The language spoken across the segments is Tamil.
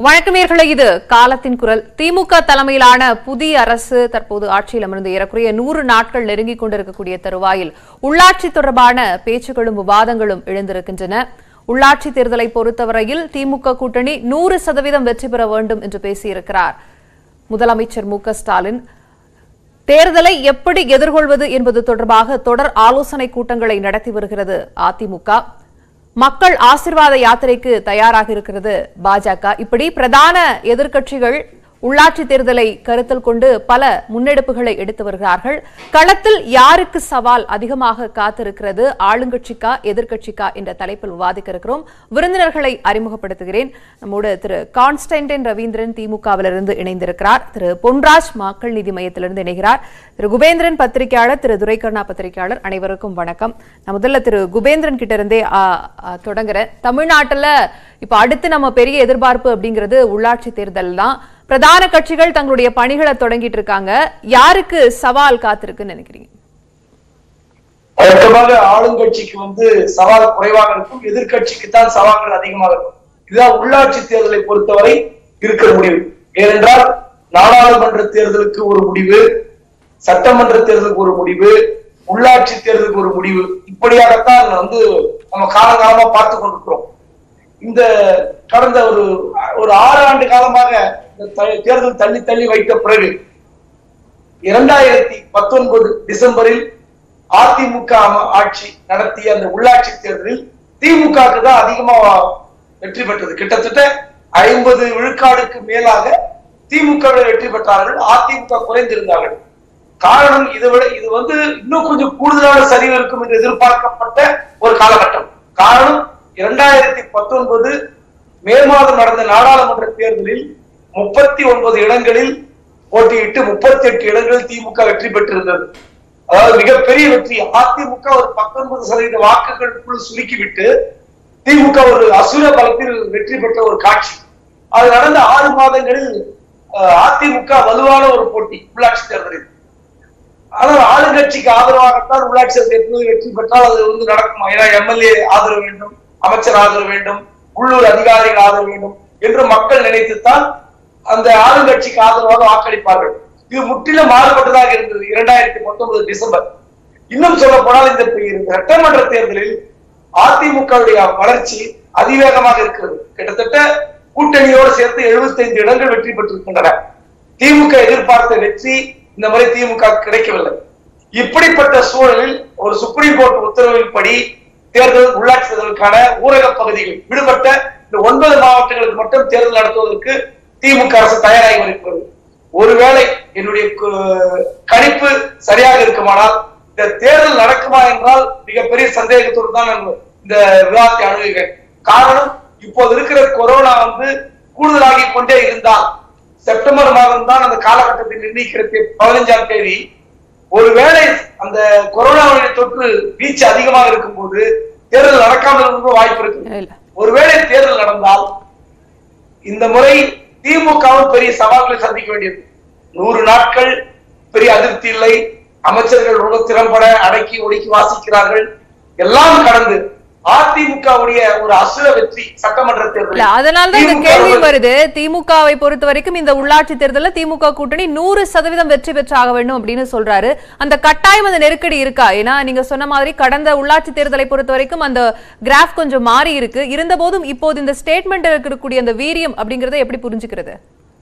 வணக்கமேர்களே, இது காலத்தின் குரல். திமுக தலைமையிலான புதிய அரசு தற்போது ஆட்சியில் அமர்ந்து ஏறக்குறைய 100 நாட்கள் நெருங்கிக் கொண்டிருக்கக்கூடிய தருவாயில் உள்ளாட்சி தொடர்பான பேச்சுகளும் விவாதங்களும் எழுந்திருக்கின்றன. உள்ளாட்சி தேர்தலை பொறுத்தவரையில் திமுக கூட்டணி 100% வெற்றி பெற வேண்டும் என்று பேசியிருக்கிறார் முதலமைச்சர் மு.க.ஸ்டாலின். தேர்தலை எப்படி எதிர்கொள்வது என்பது தொடர்பாக தொடர் ஆலோசனை கூட்டங்களை நடத்தி வருகிறது அதிமுக. மக்கள் ஆசீர்வாத யாத்திரைக்கு தயாராக இருக்கிறது பாஜக. இப்படி பிரதான எதிர்க்கட்சிகள் உள்ளாட்சி தேர்தலை கருத்தில் கொண்டு பல முன்னெடுப்புகளை எடுத்து வருகிறார்கள். களத்தில் யாருக்கு சவால் அதிகமாக காத்திருக்கிறது, ஆளுங்கட்சிக்கா எதிர்க்கட்சிக்கா என்ற தலைப்பில் விவாதிக்க இருக்கிறோம். விருந்தினர்களை அறிமுகப்படுத்துகிறேன். நம்மோடு திரு கான்ஸ்டன்டைன் ரவீந்திரன் திமுகவிலிருந்து இணைந்திருக்கிறார். திரு பொன்ராஜ் மக்கள் நீதி மையத்திலிருந்து இணைகிறார். திரு குபேந்திரன் பத்திரிகையாளர், திரு துரைக்கண்ணா பத்திரிகையாளர். அனைவருக்கும் வணக்கம். நான் முதல்ல திரு குபேந்திரன் கிட்ட இருந்தே தொடங்குறேன். தமிழ்நாட்டில் இப்ப அடுத்து நம்ம பெரிய எதிர்பார்ப்பு அப்படிங்கிறது உள்ளாட்சி தேர்தல் தான். பிரதான கட்சிகள் தங்களுடைய பணிகளை தொடங்கிட்டு இருக்காங்க. யாருக்கு சவால் காத்திருக்குன்னு நினைக்கிறீங்க? வழக்கமாக ஆளுங்கட்சிக்கு சவால் குறைவாக இருக்கும், எதிர்கட்சிக்கு தான் சவால்கள் அதிகமாக இருக்கும். இதுதான் உள்ளாட்சி தேர்தலை பொறுத்தவரை இருக்கிற முடிவு. ஏனென்றால் நாடாளுமன்ற தேர்தலுக்கு ஒரு முடிவு, சட்டமன்ற தேர்தலுக்கு ஒரு முடிவு, உள்ளாட்சி தேர்தலுக்கு ஒரு முடிவு, இப்படியாகத்தான் நம்ம காலகாலமா பார்த்து கொண்டிருக்கிறோம். இந்த கடந்த ஒரு 6 ஆண்டு காலமாக தேர்தல் தள்ளி தள்ளி வைத்த பிறகு 2019 டிசம்பரில் அதிமுக ஆட்சி நடத்திய அந்த உள்ளாட்சி தேர்தலில் திமுகவுக்கு தான் அதிகமா வெற்றி பெற்றது. கிட்டத்தட்ட 50 விழுக்காடுக்கு மேலாக திமுக வெற்றி பெற்றார்கள், அதிமுக குறைந்திருந்தார்கள். காரணம் இது இன்னும் கொஞ்சம் கூடுதலான சரிவு இருக்கும் என்று எதிர்பார்க்கப்பட்ட ஒரு காலகட்டம். காரணம் 2019 மே மாதம் நடந்த நாடாளுமன்ற தேர்தலில் 39 இடங்களில் போட்டியிட்டு 38 இடங்களில் திமுக வெற்றி பெற்றிருந்தது. அதாவது மிகப்பெரிய வெற்றி. அதிமுக ஒரு 19% வாக்குகளுக்குள் சுருக்கிவிட்டு திமுக ஒரு அசுர பலத்தில் வெற்றி பெற்ற ஒரு காட்சி. அது நடந்த 6 மாதங்களில் அதிமுக வலுவான ஒரு போட்டி உள்ளாட்சி தேர்தலில். ஆனால் ஆளுங்கட்சிக்கு ஆதரவாகத்தான் உள்ளாட்சி தேர்தலில் வெற்றி பெற்றால் அது நடக்குமா? ஏன்னா எம்எல்ஏ ஆதரவு வேண்டும், அமைச்சர் ஆதரவு வேண்டும், உள்ளூர் அதிகாரிகள் ஆதரவு வேண்டும் என்று மக்கள் நினைத்துத்தான் அந்த ஆளுங்கட்சிக்கு ஆதரவாக வாக்களிப்பார்கள். இது முற்றிலும் மாறுபட்டதாக இருந்தது 2019 டிசம்பர். இன்னும் சொல்ல போனால் இந்த சட்டமன்ற தேர்தலில் அதிமுகவுடைய வளர்ச்சி அதிவேகமாக இருக்கிறது. கிட்டத்தட்ட கூட்டணியோடு சேர்த்து 75 இடங்கள் வெற்றி பெற்றிருக்கின்றன. திமுக எதிர்பார்த்த வெற்றி இந்த முறை திமுக கிடைக்கவில்லை. இப்படிப்பட்ட சூழலில் ஒரு சுப்ரீம் கோர்ட் உத்தரவின்படி தேர்தல் உள்ளாட்சி தேர்தலுக்கான ஊரக பகுதிகள் விடுபட்ட இந்த 9 மாவட்டங்களுக்கு மட்டும் தேர்தல் நடத்துவதற்கு திமுக அரசு தயாராகி வருகிறது. ஒருவேளை என்னுடைய கணிப்பு சரியாக இருக்குமானால் இந்த தேர்தல் நடக்குமா என்றால் மிகப்பெரிய சந்தேகத்தோடு தான் இந்த விவாதத்தை அணுகுகிறேன். காரணம், இப்போது இருக்கிற கொரோனா கூடுதலாகி கொண்டே இருந்தால் செப்டம்பர் மாதம் தான் அந்த காலகட்டத்தை நிர்ணயிக்கிறது 15ஆம் தேதி. ஒருவேளை அந்த கொரோனாவுடைய தொற்று வீச்சு அதிகமாக இருக்கும் போது தேர்தல் நடக்காமல் இருக்க வாய்ப்பு இருக்கு. ஒருவேளை தேர்தல் நடந்தால் இந்த முறை திமுகவும் பெரிய சவால்களை சந்திக்க வேண்டியது. 100 நாட்கள் பெரிய அதிருப்தி இல்லை, அமைச்சர்கள் ரொம்ப திறம்பட அடக்கி ஒடுக்கி வாசிக்கிறார்கள். எல்லாம் கடந்து அதிமுகவுடைய ஒரு அசுர வெற்றி சட்டமன்ற தேர்தல். அதனால்தான் இந்த கேள்வி வருது. திமுகவை பொறுத்த வரைக்கும் இந்த உள்ளாட்சி தேர்தலில் திமுக கூட்டணி 100% வெற்றி பெற்றாக வேண்டும் அப்படின்னு சொல்றாரு. அந்த கட்டாயம், அந்த நெருக்கடி இருக்கா? ஏன்னா நீங்க சொன்ன மாதிரி கடந்த உள்ளாட்சி தேர்தலை பொறுத்த வரைக்கும் அந்த கிராஃப் கொஞ்சம் மாறி இருக்கு. இருந்த போதும் இப்போது இந்த ஸ்டேட்மெண்ட் இருக்கக்கூடிய அந்த வீரியம் அப்படிங்கறத எப்படி புரிஞ்சுக்கிறது?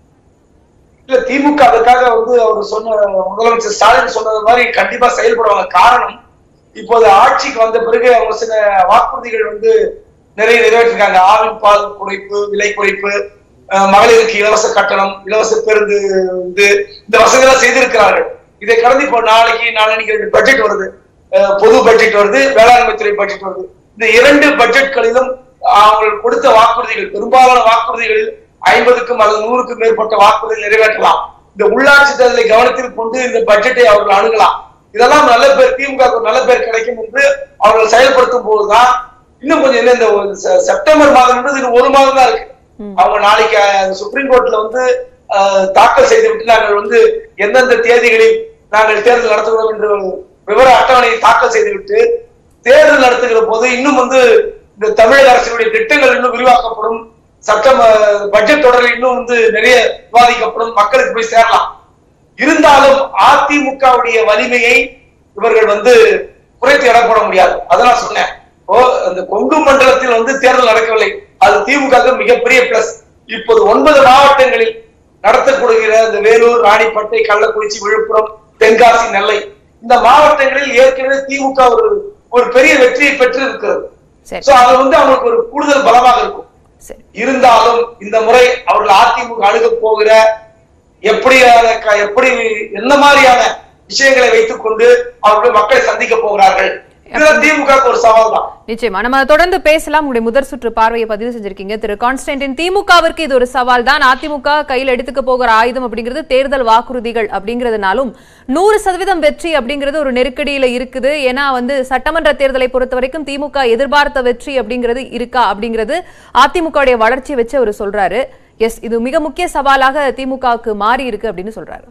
இல்ல, திமுக அதுக்காக அவர் சொன்ன முதலமைச்சர் ஸ்டாலின் சொன்னது மாதிரி கண்டிப்பா செயல்படுவாங்க. காரணம், இப்போது ஆட்சிக்கு வந்த பிறகு அவங்க சில வாக்குறுதிகள் நிறைவேற்றிருக்காங்க. ஆவின் பால் குறைப்பு, விலை குறைப்பு, மகளிருக்கு இலவச கட்டணம், இலவச பேருந்து, இந்த வசதியெல்லாம் செய்திருக்கிறார்கள். இதை கடந்து இப்போ நாளைக்கு பட்ஜெட் வருது, பொது பட்ஜெட் வருது, வேளாண்மை துறை பட்ஜெட் வருது. இந்த 2 பட்ஜெட்களிலும் அவங்களுக்கு கொடுத்த வாக்குறுதிகள், பெரும்பாலான வாக்குறுதிகளில் 50க்கும் அல்லது 100க்கும் மேற்பட்ட வாக்குறுதிகள் நிறைவேற்றலாம். இந்த உள்ளாட்சி தேர்தலை கவனத்தில் கொண்டு இந்த பட்ஜெட்டை அவர்கள் அணுகலாம். இதெல்லாம் நல்ல பேர், திமுக நல்ல பேர் கிடைக்கும் என்று அவர்கள் செயல்படுத்தும் போதுதான் இன்னும் கொஞ்சம் இந்த செப்டம்பர் மாதம் இது 1 மாதம் தான் இருக்கு. அவங்க நாளைக்கு சுப்ரீம் கோர்ட்ல தாக்கல் செய்துவிட்டு நாங்கள் எந்தெந்த தேதிகளில் நாங்கள் தேர்தல் நடத்துகிறோம் என்று விவர அட்டவணையை தாக்கல் செய்துவிட்டு தேர்தல் நடத்துகிற போது இன்னும் இந்த தமிழக அரசினுடைய திட்டங்கள் இன்னும் விரிவாக்கப்படும், சட்ட பட்ஜெட் தொடரில் இன்னும் நிறைய விவாதிக்கப்படும், மக்களுக்கு போய் சேரலாம். இருந்தாலும் அதிமுகவுடைய வலிமையை இவர்கள் குறைத்து எடை போட முடியாது. அதெல்லாம் சொன்னேன். அந்த கொங்கு மண்டலத்தில் தேர்தல் நடக்கவில்லை, அது திமுக மிகப்பெரிய பிளஸ். இப்போது 9 மாவட்டங்களில் நடத்தப்படுகிற இந்த வேலூர், ராணிப்பேட்டை, கள்ளக்குறிச்சி, விழுப்புரம், தென்காசி, நெல்லை இந்த மாவட்டங்களில் ஏற்கனவே திமுக ஒரு பெரிய வெற்றியை பெற்று இருக்கிறது. அது அவங்களுக்கு ஒரு கூடுதல் பலமாக இருக்கும். இருந்தாலும் இந்த முறை அவர்கள் அதிமுக அணுக போகிற எப்படி என்ன மாதிரியான விஷயங்களை வைத்துக் கொண்டு அவர்கள் மக்களை சந்திக்க போகிறார்கள், திமுக ஒரு சவால் தான். நிச்சயமா நம்ம தொடர்ந்து பேசலாம். உங்களுடைய முதற் சுற்று பார்வையை பதிவு செஞ்சிருக்கீங்க திரு கான்ஸ்டன்டின். திமுகவிற்கு இது ஒரு சவால் தான். அதிமுக கையில் எடுத்துக்க போகிற ஆயுதம் அப்படிங்கிறது தேர்தல் வாக்குறுதிகள் அப்படிங்கிறதுனாலும் 100% வெற்றி அப்படிங்கிறது ஒரு நெருக்கடியில இருக்குது. ஏன்னா சட்டமன்ற தேர்தலை பொறுத்த வரைக்கும் திமுக எதிர்பார்த்த வெற்றி அப்படிங்கிறது இருக்கா அப்படிங்கிறது அதிமுக வளர்ச்சியை வச்சு அவர் சொல்றாரு. எஸ், இது மிக முக்கிய சவாலாக திமுகவுக்கு மாறி இருக்கு அப்படின்னு சொல்றாரு.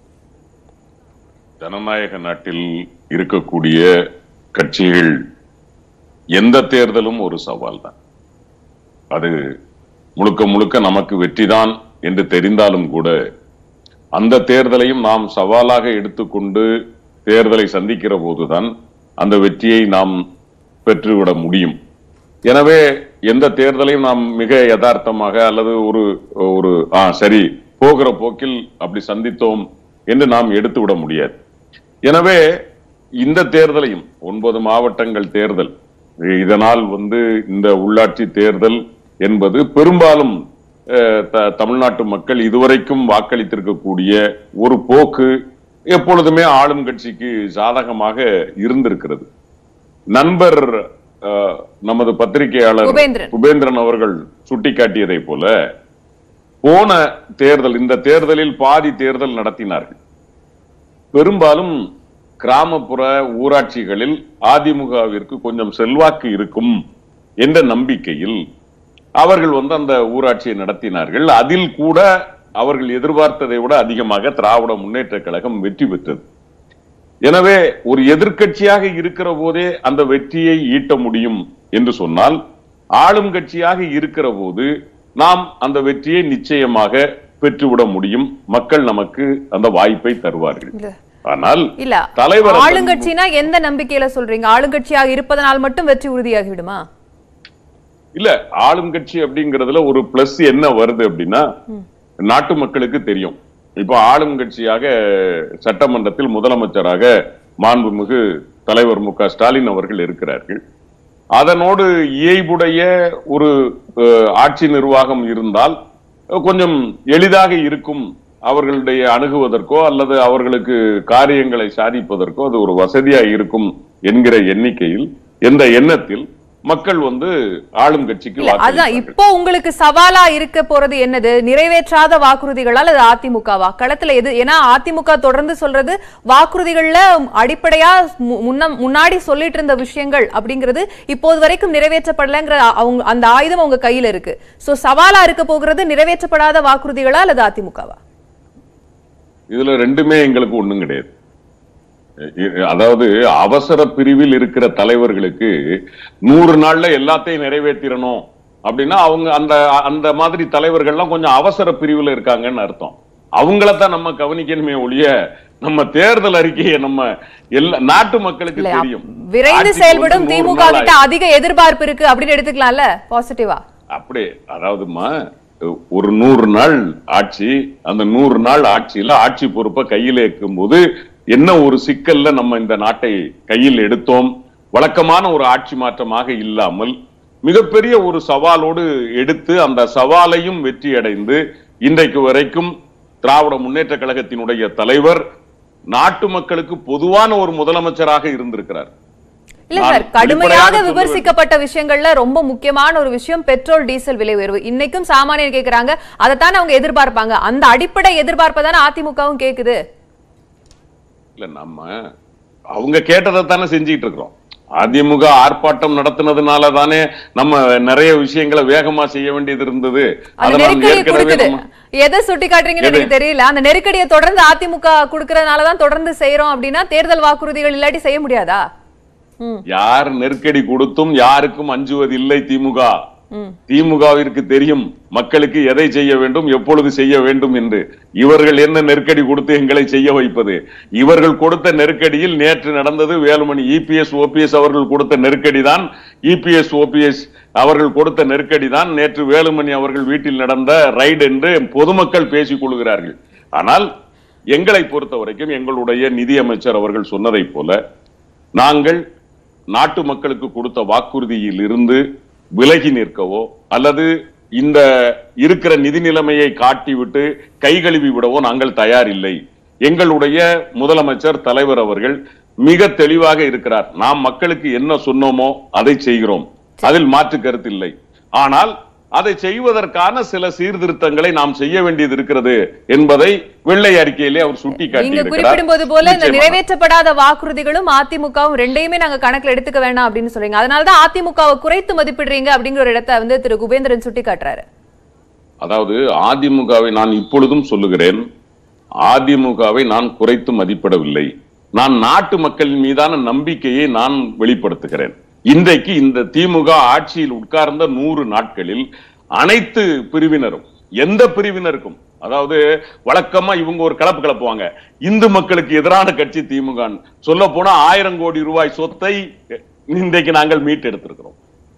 ஜனநாயக நாட்டில் இருக்கக்கூடிய கட்சிகள் எந்த தேர்தலும் ஒரு சவால் தான். அது முழுக்க முழுக்க நமக்கு வெற்றிதான் என்று தெரிந்தாலும் கூட அந்த தேர்தலையும் நாம் சவாலாக எடுத்துக்கொண்டு தேர்தலை சந்திக்கிற போதுதான் அந்த வெற்றியை நாம் பெற்றுவிட முடியும். எனவே எந்த தேர்தலையும் நாம் மிக யதார்த்தமாக அல்லது ஒரு சரி போகிற போக்கில் அப்படி சந்தித்தோம் என்று நாம் எடுத்துவிட முடியாது. எனவே இந்த தேர்தலையும் 9 மாவட்டங்கள் தேர்தல், இதனால் இந்த உள்ளாட்சி தேர்தல் என்பது பெரும்பாலும் தமிழ்நாட்டு மக்கள் இதுவரைக்கும் வாக்களித்திருக்கக்கூடிய ஒரு போக்கு எப்பொழுதுமே ஆளும் கட்சிக்கு சாதகமாக இருந்திருக்கிறது. நண்பர் நமது பத்திரிகையாளர் உபேந்திரன் அவர்கள் சுட்டிக்காட்டியதை போல போன தேர்தல், இந்த தேர்தலில் பாதி தேர்தல் நடத்தினார்கள். பெரும்பாலும் கிராமப்புற ஊராட்சிகளில் அதிமுகவிற்கு கொஞ்சம் செல்வாக்கு இருக்கும் என்ற நம்பிக்கையில் அவர்கள் அந்த ஊராட்சியை நடத்தினார்கள். அதில் கூட அவர்கள் எதிர்பார்த்ததை விட அதிகமாக திராவிட முன்னேற்ற கழகம் வெற்றி பெற்றது. எனவே ஒரு எதிர்க்கட்சியாக இருக்கிற போதே அந்த வெற்றியை ஈட்ட முடியும் என்று சொன்னால், ஆளும் கட்சியாக இருக்கிற போது நாம் அந்த வெற்றியை நிச்சயமாக பெற்றுவிட முடியும். மக்கள் நமக்கு அந்த வாய்ப்பை தருவார்கள். ஆனால் இல்ல, தலைவர் ஆளுங்கட்சினா எந்த நம்பிக்கையில சொல்றீங்க? ஆளுங்கட்சியாக இருப்பதனால் மட்டும் வெற்றி உறுதியாகிவிடுமா? இல்ல, ஆளுங்கட்சி அப்படிங்கறதுல ஒரு பிளஸ் என்ன வருது அப்படின்னா, நாட்டு மக்களுக்கு தெரியும். இப்ப ஆளுங்கட்சியாக சட்டமன்றத்தில் முதலமைச்சராக மாண்புமிகு தலைவர் மு.க. ஸ்டாலின் அவர்கள் இருக்கிறார்கள். அதனோடு இயைபுடைய ஒரு ஆட்சி நிர்வாகம் இருந்தால் கொஞ்சம் எளிதாக இருக்கும் அவர்களுடைய அணுகுவதற்கோ அல்லது அவர்களுக்கு காரியங்களை சாதிப்பதற்கோ அது ஒரு வசதியா இருக்கும் என்கிற எண்ணிக்கையில், எந்த எண்ணத்தில் மக்கள் ஆளும் கட்சிக்கு அதான் இப்போ உங்களுக்கு சவாலா இருக்க போறது என்னது? நிறைவேற்றாத வாக்குறுதிகளா அல்லது அதிமுகவா களத்துல எது? ஏன்னா அதிமுக தொடர்ந்து சொல்றது வாக்குறுதிகள்ல அடிப்படையா முன்னாடி சொல்லிட்டு இருந்த விஷயங்கள் அப்படிங்கிறது இப்போது வரைக்கும் நிறைவேற்றப்படலங்கிற அந்த ஆயுதம் அவங்க கையில இருக்கு. சோ சவாலா இருக்க போகிறது நிறைவேற்றப்படாத வாக்குறுதிகளா அல்லது அதிமுகவா? இதுல ரெண்டுமே எங்களுக்கு ஒண்ணும் கிடையாது. அதாவது அவசர பிரிவில் இருக்கிற தலைவர்களுக்கு 100 நாள்ல எல்லாத்தையும் நிறைவேற்றணும் அப்படின்னா அவங்க அந்த மாதிரி தலைவர்கள்லாம் கொஞ்சம் அவசர பிரிவுல இருக்காங்கன்னு அர்த்தம். அவங்களத்தான் நம்ம கவனிக்கணுமே ஒழிய நம்ம தேர்தல் அறிக்கையை நம்ம எல்லா நாட்டு மக்களுக்கு தெரியும். விரைந்து செயல்படும் திமுக கிட்ட அதிக எதிர்பார்ப்பு இருக்கு அப்படின்னு எடுத்துக்கலாம்ல பாசிட்டிவா? அப்படி அதாவதுமா ஒரு 100 நாள் ஆட்சி, அந்த 100 நாள் ஆட்சியில ஆட்சி பொறுப்பை கையில் இருக்கும் போது என்ன ஒரு சிக்கல்ல நம்ம இந்த நாட்டை கையில் எடுத்தோம். வழக்கமான ஒரு ஆட்சி மாற்றமாக இல்லாமல் மிகப்பெரிய ஒரு சவாலோடு எடுத்து அந்த சவாலையும் வெற்றி அடைந்து இன்றைக்கு வரைக்கும் திராவிட முன்னேற்ற கழகத்தினுடைய தலைவர் நாட்டு மக்களுக்கு பொதுவான ஒரு முதலமைச்சராக இருந்திருக்கிறார். இல்ல சார், கடுமையாக விமர்சிக்கப்பட்ட விஷயங்கள்ல ரொம்ப முக்கியமான ஒரு விஷயம் பெட்ரோல் டீசல் விலை உயர்வு. இன்னைக்கும் சாமானியர் கேக்குறாங்க, அதைத்தான் அவங்க எதிர்பார்ப்பாங்க. அந்த அடிப்படை எதிர்பார்ப்பதான அதிமுகவும் கேக்குது. இல்ல, நம்ம அவங்க கேட்டதை தானே செஞ்சிட்டு இருக்கிறோம். அதிமுக ஆர்ப்பாட்டம் நடத்தினதுனால தானே நம்ம நிறைய விஷயங்களை வேகமா செய்ய வேண்டியது இருந்தது. எதை சுட்டி காட்டுறீங்கன்னு எனக்கு தெரியல. அந்த நெருக்கடியை தொடர்ந்து அதிமுக கொடுக்கறதுனாலதான் தொடர்ந்து செய்யறோம் அப்படின்னா தேர்தல் வாக்குறுதிகள் இல்லாட்டி செய்ய முடியாதா? யார் நெருக்கடி கொடுத்தும் யாருக்கும் அஞ்சுவதில்லை திமுக. திமுகவிற்கு தெரியும் மக்களுக்கு எதை செய்ய வேண்டும், எப்பொழுது செய்ய வேண்டும் என்று. இவர்கள் என்ன நெருக்கடி கொடுத்து எங்களை செய்ய வைப்பது? இவர்கள் கொடுத்த நெருக்கடியில் நேற்று நடந்தது வேலுமணி இபிஎஸ் ஓபிஎஸ் அவர்கள் கொடுத்த நெருக்கடி தான். இபிஎஸ் ஓபிஎஸ் அவர்கள் கொடுத்த நெருக்கடி தான் நேற்று வேலுமணி அவர்கள் வீட்டில் நடந்த ரைடு என்று பொதுமக்கள் பேசிக் கொள்கிறார்கள். ஆனால் எங்களை பொறுத்த வரைக்கும் எங்களுடைய நிதியமைச்சர் அவர்கள் சொன்னதை போல நாங்கள் நாட்டு மக்களுக்கு கொடுத்த வாக்குறுதியில் இருந்து விலகி நிற்கவோ அல்லது இந்த இருக்கிற நிதி நிலைமையை காட்டிவிட்டு கை கழுவி விடவோ நாங்கள் தயார் இல்லை. எங்களுடைய முதலமைச்சர் தலைவர் அவர்கள் மிக தெளிவாக இருக்கிறார். நாம் மக்களுக்கு என்ன சொன்னோமோ அதை செய்கிறோம், அதில் மாற்று கருத்து இல்லை. ஆனால் அதை செய்வதற்கான சில சீர்திருத்தங்களை நாம் செய்ய வேண்டியது இருக்கிறது என்பதை வெள்ளை அறிக்கையிலே அவர் சுட்டிக்காட்டியிருக்கிறார். குறிப்பிடும்போது போல இந்த நிறைவேற்றப்படாத வாக்குறுதிகளும் அதிமுகவும் ரெண்டையுமே நாங்க கணக்கில் எடுத்துக்க வேண்டாம் அப்படின்னு சொல்றீங்க. அதனாலதான் அதிமுகவை குறைத்து மதிப்பிடுறீங்க அப்படிங்கிற ஒரு இடத்தை வந்து திரு குபேந்திரன் சுட்டிக்காட்டுறாரு. அதாவது அதிமுகவை நான் இப்பொழுதும் சொல்லுகிறேன், அதிமுகவை நான் குறைத்து மதிப்பிடவில்லை. நான் நாட்டு மக்களின் மீதான நம்பிக்கையை நான் வெளிப்படுத்துகிறேன். இன்றைக்கு இந்த திமுக ஆட்சியில் உட்கார்ந்த 100 நாட்களில் அனைத்து பிரிவினரும், எந்த பிரிவினருக்கும், அதாவது வழக்கமா இவங்க ஒரு கலப்புவாங்க, இந்து மக்களுக்கு எதிரான கட்சி திமுக. சொல்ல போனா 1000 கோடி ரூபாய் சொத்தை இன்றைக்கு நாங்கள் மீட்டெடுத்திருக்கிறோம்.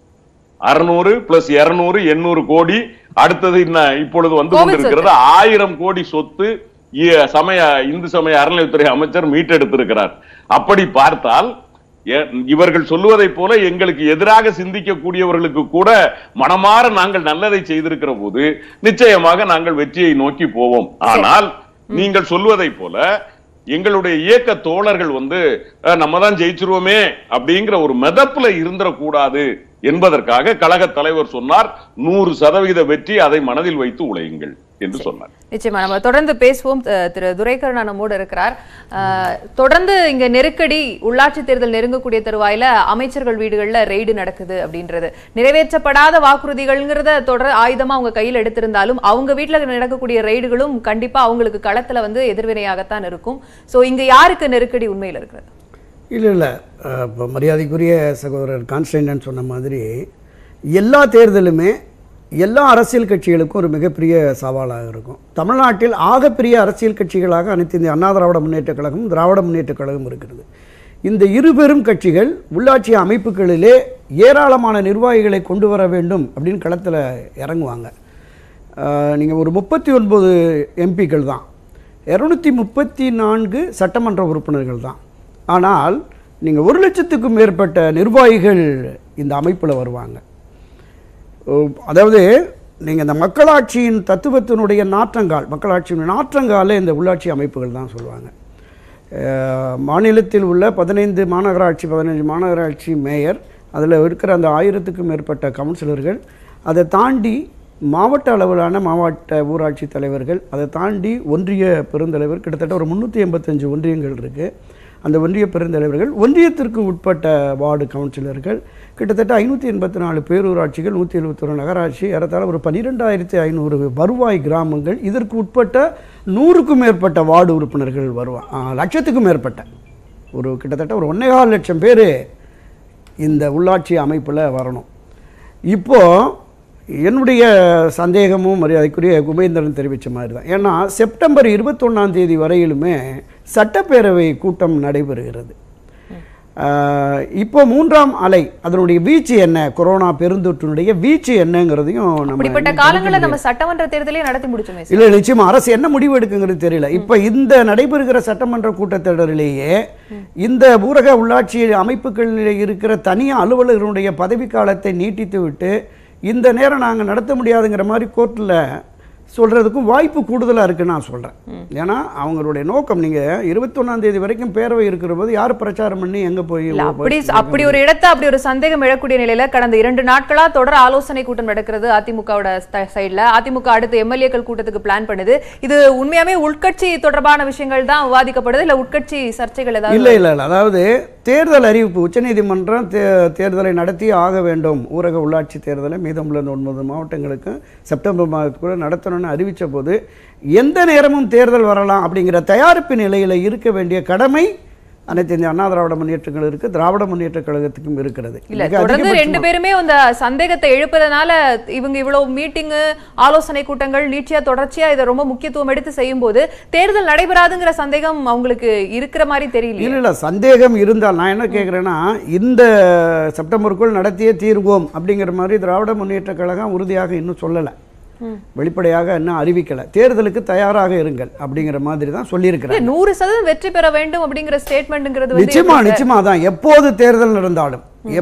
600 பிளஸ் 200 800 கோடி. அடுத்தது இப்பொழுது வந்து கொண்டிருக்கிறது 1000 கோடி சொத்து இந்து சமய அறநிலையத்துறை அமைச்சர் மீட்டெடுத்திருக்கிறார். அப்படி பார்த்தால் இவர்கள் சொல்லுவதை போல எங்களுக்கு எதிராக சிந்திக்கக்கூடியவர்களுக்கு கூட மனமாற நாங்கள் நல்லதை செய்திருக்கிற போது நிச்சயமாக நாங்கள் வெற்றியை நோக்கி போவோம். ஆனால் நீங்கள் சொல்வதை போல எங்களுடைய இயக்க தோழர்கள் வந்து நம்ம தான் ஜெயிச்சிருவோமே அப்படிங்கிற ஒரு மெதப்புல இருந்துடக்கூடாது என்பதற்காக கழக தலைவர் சொன்னார் 100% வெற்றி, அதை மனதில் வைத்து உழையுங்கள் என்று சொன்னார். நிச்சயமா நம்ம தொடர்ந்து பேசுவோம். திரு துரைக்கருணா நம்மோடு இருக்கிறார். தொடர்ந்து இங்க நெருக்கடி, உள்ளாட்சி தேர்தல் நெருங்கக்கூடிய தருவாயில அமைச்சர்கள் வீடுகள்ல ரெய்டு நடக்குது அப்படின்றது, நிறைவேற்றப்படாத வாக்குறுதிகள்ங்கிறத தொடர் ஆயுதமா அவங்க கையில் எடுத்திருந்தாலும் அவங்க வீட்டுல நடக்கக்கூடிய ரெய்டுகளும் கண்டிப்பா அவங்களுக்கு களத்துல வந்து எதிர்வினையாகத்தான் இருக்கும். சோ இங்க யாருக்கு நெருக்கடி உண்மையில் இருக்கிறது? இல்லை இப்போ மரியாதைக்குரிய சகோதரர் கான்ஸ்டன்டன் சொன்ன மாதிரி எல்லா தேர்தலுமே எல்லா அரசியல் கட்சிகளுக்கும் ஒரு மிகப்பெரிய சவாலாக இருக்கும். தமிழ்நாட்டில் ஆகப்பெரிய அரசியல் கட்சிகளாக அனைத்து இந்திய அண்ணா திராவிட முன்னேற்றக் கழகம், திராவிட முன்னேற்றக் கழகம் இருக்கிறது. இந்த இருபெரும் கட்சிகள் உள்ளாட்சி அமைப்புகளிலே ஏராளமான நிர்வாகிகளை கொண்டு வர வேண்டும் அப்படின்னு களத்தில் இறங்குவாங்க. நீங்கள் ஒரு 39 எம்பிக்கள் தான், 234 சட்டமன்ற உறுப்பினர்கள் தான். ஆனால் நீங்கள் 1 லட்சத்துக்கும் மேற்பட்ட நிர்வாகிகள் இந்த அமைப்பில் வருவாங்க. அதாவது நீங்கள் இந்த மக்களாட்சியின் தத்துவத்தினுடைய நாற்றங்கால், மக்களாட்சியின் நாற்றங்கால இந்த உள்ளாட்சி அமைப்புகள் தான் சொல்லுவாங்க. மாநிலத்தில் உள்ள 15 மாநகராட்சி 15 மாநகராட்சி மேயர், அதில் இருக்கிற அந்த 1000க்கும் மேற்பட்ட கவுன்சிலர்கள், அதை தாண்டி மாவட்ட அளவிலான மாவட்ட ஊராட்சி தலைவர்கள், அதை தாண்டி ஒன்றிய பெருந்தலைவர், கிட்டத்தட்ட ஒரு 385 ஒன்றியங்கள் இருக்குது. அந்த ஒன்றிய பெருந்தலைவர்கள், ஒன்றியத்திற்கு உட்பட்ட வார்டு கவுன்சிலர்கள், கிட்டத்தட்ட 584 பேரூராட்சிகள், 171 நகராட்சி, ஏறத்தாழ ஒரு 12,500 வருவாய் கிராமங்கள், இதற்கு உட்பட்ட 100க்கும் மேற்பட்ட வார்டு உறுப்பினர்கள் வருவாங்க. லட்சத்துக்கும் மேற்பட்ட கிட்டத்தட்ட ஒரு 1.25 லட்சம் பேர் இந்த உள்ளாட்சி அமைப்பில் வரணும். இப்போது என்னுடைய சந்தேகமும் மரியாதைக்குரிய குபேந்திரன் தெரிவித்த மாதிரி தான். ஏன்னா செப்டம்பர் 21ஆம் தேதி வரையிலுமே சட்டப்பேரவை கூட்டம் நடைபெறுகிறது. இப்போ 3ஆம் அலை அதனுடைய வீச்சு என்ன, கொரோனா பெருந்தொற்றினுடைய வீச்சு என்னங்கிறதையும் அப்படிப்பட்ட காலங்களில் நம்ம சட்டமன்ற தேர்தலே நடத்தி முடிச்சோமே. இல்லை, நிச்சயமா அரசு என்ன முடிவு எடுக்குங்கிறது தெரியல. இப்போ இந்த நடைபெறுகிற சட்டமன்ற கூட்டத்தொடரிலேயே இந்த ஊரக உள்ளாட்சி அமைப்புகளில் இருக்கிற தனி அலுவலர்களுடைய பதவிக்காலத்தை நீட்டித்து விட்டு இந்த நேரம் நாங்கள் நடத்த முடியாதுங்கிற மாதிரி கோர்ட்டில் சொல்கிறதுக்கும் வாய்ப்பு கூடுதலாக இருக்குன்னு நான் சொல்கிறேன். ஏன்னா அவங்களுடைய நோக்கம், நீங்கள் 21ஆம் தேதி வரைக்கும் பேரவை இருக்கிற போது யார் பிரச்சாரம் பண்ணி எங்கே போய் அப்படி ஒரு இடத்தை அப்படி ஒரு சந்தேகம் எழக்கூடிய நிலையில் கடந்த 2 நாட்களாக தொடர் ஆலோசனை கூட்டம் நடக்கிறது அதிமுகவோட சைடில். அதிமுக அடுத்த எம்எல்ஏக்கள் கூட்டத்துக்கு பிளான் பண்ணுது. இது உண்மையாவே உள்கட்சி தொடர்பான விஷயங்கள் தான் விவாதிக்கப்படுது, இல்லை உட்கட்சி சர்ச்சைகள் ஏதாவது? இல்லை, அதாவது தேர்தல் அறிவிப்பு, உச்சநீதிமன்றம் தேர்தலை நடத்தி ஆக வேண்டும், ஊரக உள்ளாட்சி தேர்தலை மீதமுள்ள 9 மாவட்டங்களுக்கு செப்டம்பர் மாதத்துக்குள்ள நடத்தணும்னு அறிவித்த போது எந்த நேரமும் தேர்தல் வரலாம் அப்படிங்கிற தயாரிப்பு நிலையில் இருக்க வேண்டிய கடமை அனைத்து இந்திய அண்ணா திராவிட முன்னேற்ற கழகம் இருக்கு, திராவிட முன்னேற்ற கழகத்துக்கும் இருக்கிறது. இல்ல தொடர்ந்து ரெண்டு பேருமே அந்த சந்தேகத்தை எழுப்பதனால இவங்க இவ்வளவு மீட்டிங் ஆலோசனை கூட்டங்கள் நீட்சியா தொடர்ச்சியா இதை ரொம்ப முக்கியத்துவம் எடுத்து செய்யும் போது தேர்தல் நடைபெறாதுங்கிற சந்தேகம் அவங்களுக்கு இருக்கிற மாதிரி தெரியல. இல்ல சந்தேகம் இருந்தால் நான் என்ன கேட்கிறேன்னா, இந்த செப்டம்பருக்குள் நடத்தியே தீர்வோம் அப்படிங்கிற மாதிரி திராவிட முன்னேற்ற கழகம் உறுதியாக இன்னும் சொல்லல, வெளிப்படையாக இன்னும் அறிவிக்கல. தேர்தலுக்கு தயாராக இருங்கள் அப்படிங்கிற மாதிரி தான் சொல்லியிருக்கிறாங்க. 100% வெற்றி பெற வேண்டும் அப்படிங்கிற ஸ்டேட்மெண்ட்ங்கிறது நிச்சயமா தான். எப்போது தேர்தல் நடந்தாலும்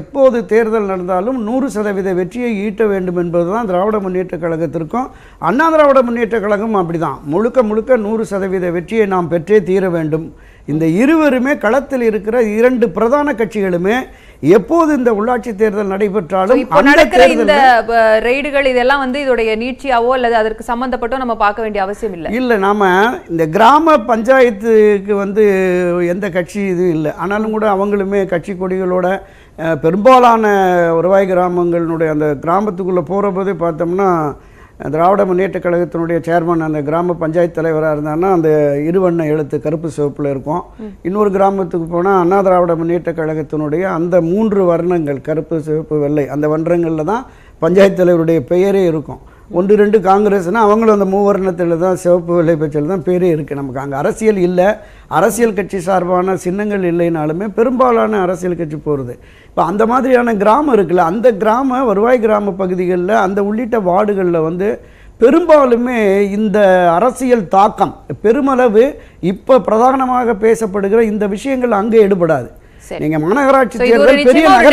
100% வெற்றியை ஈட்ட வேண்டும் என்பதுதான் திராவிட முன்னேற்ற கழகத்திற்கும் அண்ணா திராவிட முன்னேற்ற கழகம் அப்படிதான். முழுக்க 100% வெற்றியை நாம் பெற்றே தீர வேண்டும். இந்த இருவருமே களத்தில் இருக்கிற இரண்டு பிரதான கட்சிகளுமே எப்போது இந்த உள்ளாட்சி தேர்தல் நடைபெற்றாலும் இந்த ரெய்டுகள் இதெல்லாம் இதோடைய நீட்சியாவோ அல்லது அதற்கு சம்பந்தப்பட்டோ நம்ம பார்க்க வேண்டிய அவசியம் இல்லை. நாம இந்த கிராம பஞ்சாயத்துக்கு எந்த கட்சி இது இல்லை, ஆனாலும் கூட அவங்களுமே கட்சி கொடிகளோட பெரும்பாலான வருவாய் கிராமங்களுடைய அந்த கிராமத்துக்குள்ளே போகிற போதே பார்த்தோம்னா திராவிட முன்னேற்ற கழகத்தினுடைய சேர்மன் அந்த கிராம பஞ்சாயத்து தலைவராக இருந்தாங்கன்னா அந்த இருவண்ண எழுத்து கருப்பு சிவப்பில் இருக்கும். இன்னொரு கிராமத்துக்கு போனால் அண்ணா திராவிட முன்னேற்ற கழகத்தினுடைய அந்த 3 வர்ணங்கள் கருப்பு சிவப்பு வெள்ளை அந்த வர்ணங்களில் தான் பஞ்சாயத்து தலைவருடைய பெயரே இருக்கும். 1-2 காங்கிரஸ்னால் அவங்களும் அந்த 3 வர்ணத்தில் தான் சிவப்பு வெள்ளை பச்சையில் தான் பேரே இருக்குது. நமக்கு அங்கே அரசியல் இல்லை, அரசியல் கட்சி சார்பான சின்னங்கள் இல்லைனாலுமே பெரும்பாலான அரசியல் கட்சி போகிறது. இப்போ அந்த மாதிரியான கிராமம் இருக்குல்ல, அந்த கிராம வருவாய் கிராம பகுதிகளில் அந்த உள்ளிட்ட வார்டுகளில் பெரும்பாலுமே இந்த அரசியல் தாக்கம் பெருமளவு இப்போ பிரதானமாக பேசப்படுகிற இந்த விஷயங்கள் அங்கே ஈடுபடாது. நீங்க மாநகராட்சி தேர்தல்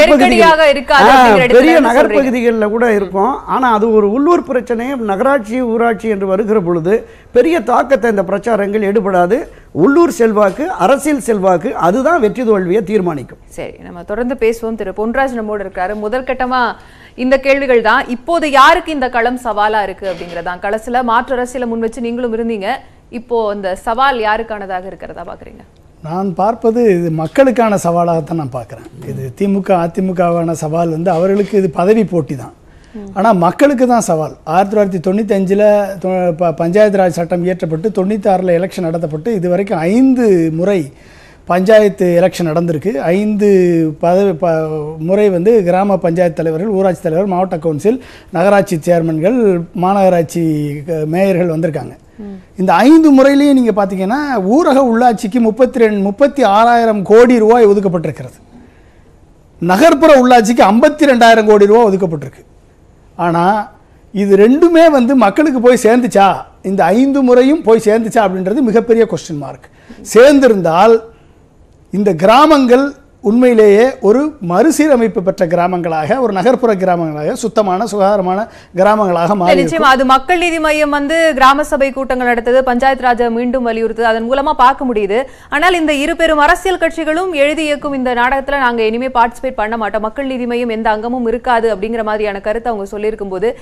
பெரிய நகர்பகுதிகளில் கூட இருக்கும், ஆனா அது ஒரு உள்ளூர் பிரச்சனையை நகராட்சி ஊராட்சி என்று வருகிற பொழுது பெரிய தாக்கத்தை இந்த பிரச்சாரங்கள் ஈடுபடாது. உள்ளூர் செல்வாக்கு, அரசியல் செல்வாக்கு அதுதான் வெற்றி தோல்வியை தீர்மானிக்கும். சரி, நம்ம தொடர்ந்து பேசுவோம். திரு பொன்ராஜ் நம்மோடு இருக்காரு. முதல் கட்டமா இந்த கேள்விகள் தான். இப்போது யாருக்கு இந்த களம் சவாலா இருக்கு அப்படிங்கறதான். களத்துல மாற்று அரசியலை முன் வச்சு நீங்களும் இருந்தீங்க, இப்போ இந்த சவால் யாருக்கானதாக இருக்கிறதா பாக்குறீங்க? நான் பார்ப்பது இது மக்களுக்கான சவாலாகத்தான் நான் பார்க்குறேன். இது திமுக அதிமுகவான சவால் அவர்களுக்கு இது பதவி போட்டி தான், ஆனால் மக்களுக்கு தான் சவால். 1995 பஞ்சாயத்து ராஜ் சட்டம் இயற்றப்பட்டு 96 எலெக்ஷன் நடத்தப்பட்டு இது வரைக்கும் 5 முறை பஞ்சாயத்து எலெக்ஷன் நடந்திருக்கு. 5 முறை கிராம பஞ்சாயத்து தலைவர்கள், ஊராட்சி தலைவர், மாவட்ட கவுன்சில், நகராட்சி சேர்மன்கள், மாநகராட்சி மேயர்கள் வந்திருக்காங்க. இந்த 5 முறையிலையும் நீங்கள் பார்த்தீங்கன்னா ஊரக உள்ளாட்சிக்கு 36,000 கோடி ரூபாய் ஒதுக்கப்பட்டிருக்கிறது. நகர்ப்புற உள்ளாட்சிக்கு 52,000 கோடி ரூபாய் ஒதுக்கப்பட்டிருக்கு. ஆனால் இது ரெண்டுமே மக்களுக்கு போய் சேர்ந்துச்சா, இந்த 5 முறையும் போய் சேர்ந்துச்சா அப்படின்றது மிகப்பெரிய கொஸ்டின் மார்க். சேர்ந்திருந்தால் இந்த கிராமங்கள் உண்மையிலேயே ஒரு மறுசீரமைப்பு பெற்ற கிராமங்களாக, ஒரு நகர்ப்புற கிராமங்களாக, சுத்தமான சுகாதாரமான கிராமங்களாக மாறி. நிச்சயமா அது மக்கள் நீதி மையம் கிராம சபை கூட்டங்கள் நடத்தது, பஞ்சாயத்து ராஜை மீண்டும் வலியுறுத்தது, அதன் மூலமா பார்க்க முடியுது. ஆனால் இந்த இரு பெரும் அரசியல் கட்சிகளும் எழுதி இயக்கும் இந்த நாடகத்துல நாங்க இனிமே பார்ட்டிசிபேட் பண்ண மாட்டோம், மக்கள் நீதி மையம் எந்த அங்கமும் இருக்காது அப்படிங்கிற மாதிரியான கருத்தை அவங்க சொல்லியிருக்கும் போது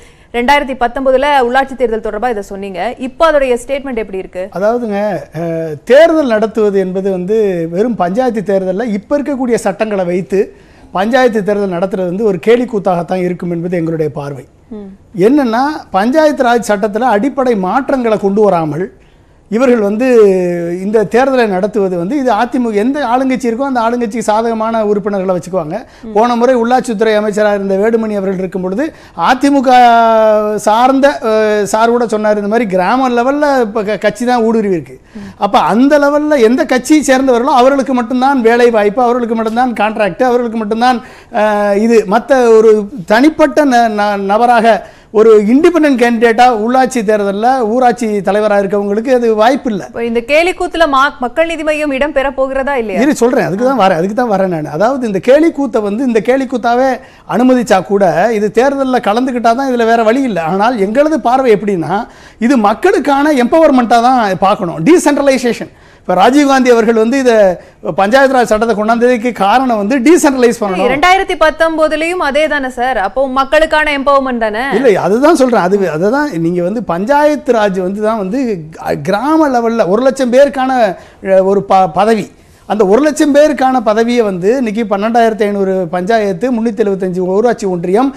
2019 உள்ளாட்சி தேர்தல் தொடர்பாக இதை சொன்னீங்க. இப்போ அதோடைய ஸ்டேட்மெண்ட் எப்படி இருக்கு? அதாவதுங்க, தேர்தல் நடத்துவது என்பது வெறும் பஞ்சாயத்து தேர்தலில் இப்போ இருக்கக்கூடிய சட்டங்களை வைத்து பஞ்சாயத்து தேர்தல் நடத்துறது ஒரு கேலி கூத்தாகத்தான் இருக்கும் என்பது எங்களுடைய பார்வை. என்னன்னா, பஞ்சாயத்து ராஜ் சட்டத்தில் அடிப்படை மாற்றங்களை கொண்டு வராமல் இவர்கள் இந்த தேர்தலை நடத்துவது இது அதிமுக எந்த ஆளுங்கட்சி இருக்கோ அந்த ஆளுங்கட்சிக்கு சாதகமான உறுப்பினர்களை வச்சுக்குவாங்க. போன முறை உள்ளாட்சித்துறை அமைச்சராக இருந்த வேடுமணி அவர்கள் இருக்கும் பொழுது அதிமுக சார்ந்த சார் கூட சொன்னார், இந்த மாதிரி கிராம லெவலில் இப்போ கட்சி தான் ஊடுருவி இருக்கு. அப்போ அந்த லெவலில் எந்த கட்சியை சேர்ந்தவர்களோ அவர்களுக்கு மட்டும்தான் வேலை வாய்ப்பு, அவர்களுக்கு மட்டும்தான் கான்ட்ராக்ட், அவர்களுக்கு மட்டும்தான் இது. மற்ற ஒரு தனிப்பட்ட நபராக ஒரு இண்டிபெண்டன்ட் கேண்டிடேட்டா உள்ளாட்சி தேர்தலில் ஊராட்சி தலைவராக இருக்கவங்களுக்கு அது வாய்ப்பு இல்லை. இந்த கேலிக்கூத்துல மக்கள் நீதி மையம் இடம் பெற போகிறதா இல்லையா? இது சொல்றேன், அதுக்கு தான் வரேன் நான். அதாவது இந்த கேலிக்கூத்தை இந்த கேலிக்கூத்தாவே அனுமதிச்சா கூட இது தேர்தலில் கலந்துக்கிட்டா தான் இதில் வேற வழி இல்லை. ஆனால் எங்களது பார்வை எப்படின்னா, இது மக்களுக்கான எம்பவர்மெண்ட்டாக தான் பார்க்கணும், டீசென்ட்ரலைசேஷன். இப்போ ராஜீவ்காந்தி அவர்கள் இதை பஞ்சாயத்து ராஜ் சட்டத்தை கொண்டாந்ததுக்கு காரணம் டீசென்ட்ரலைஸ் பண்ணணும். 2019லயும் அதே தானே சார், அப்போ மக்களுக்கான எம்பவர்மெண்ட் தானே? இல்லை, அதுதான் சொல்றேன். அதுதான் நீங்க பஞ்சாயத்து ராஜ் தான் கிராம லெவலில் 1 லட்சம் பேருக்கான ஒரு பதவி. அந்த 1 லட்சம் பேருக்கான பதவியை இன்னைக்கு 12,500 பஞ்சாயத்து, 375 ஊராட்சி ஒன்றியம்,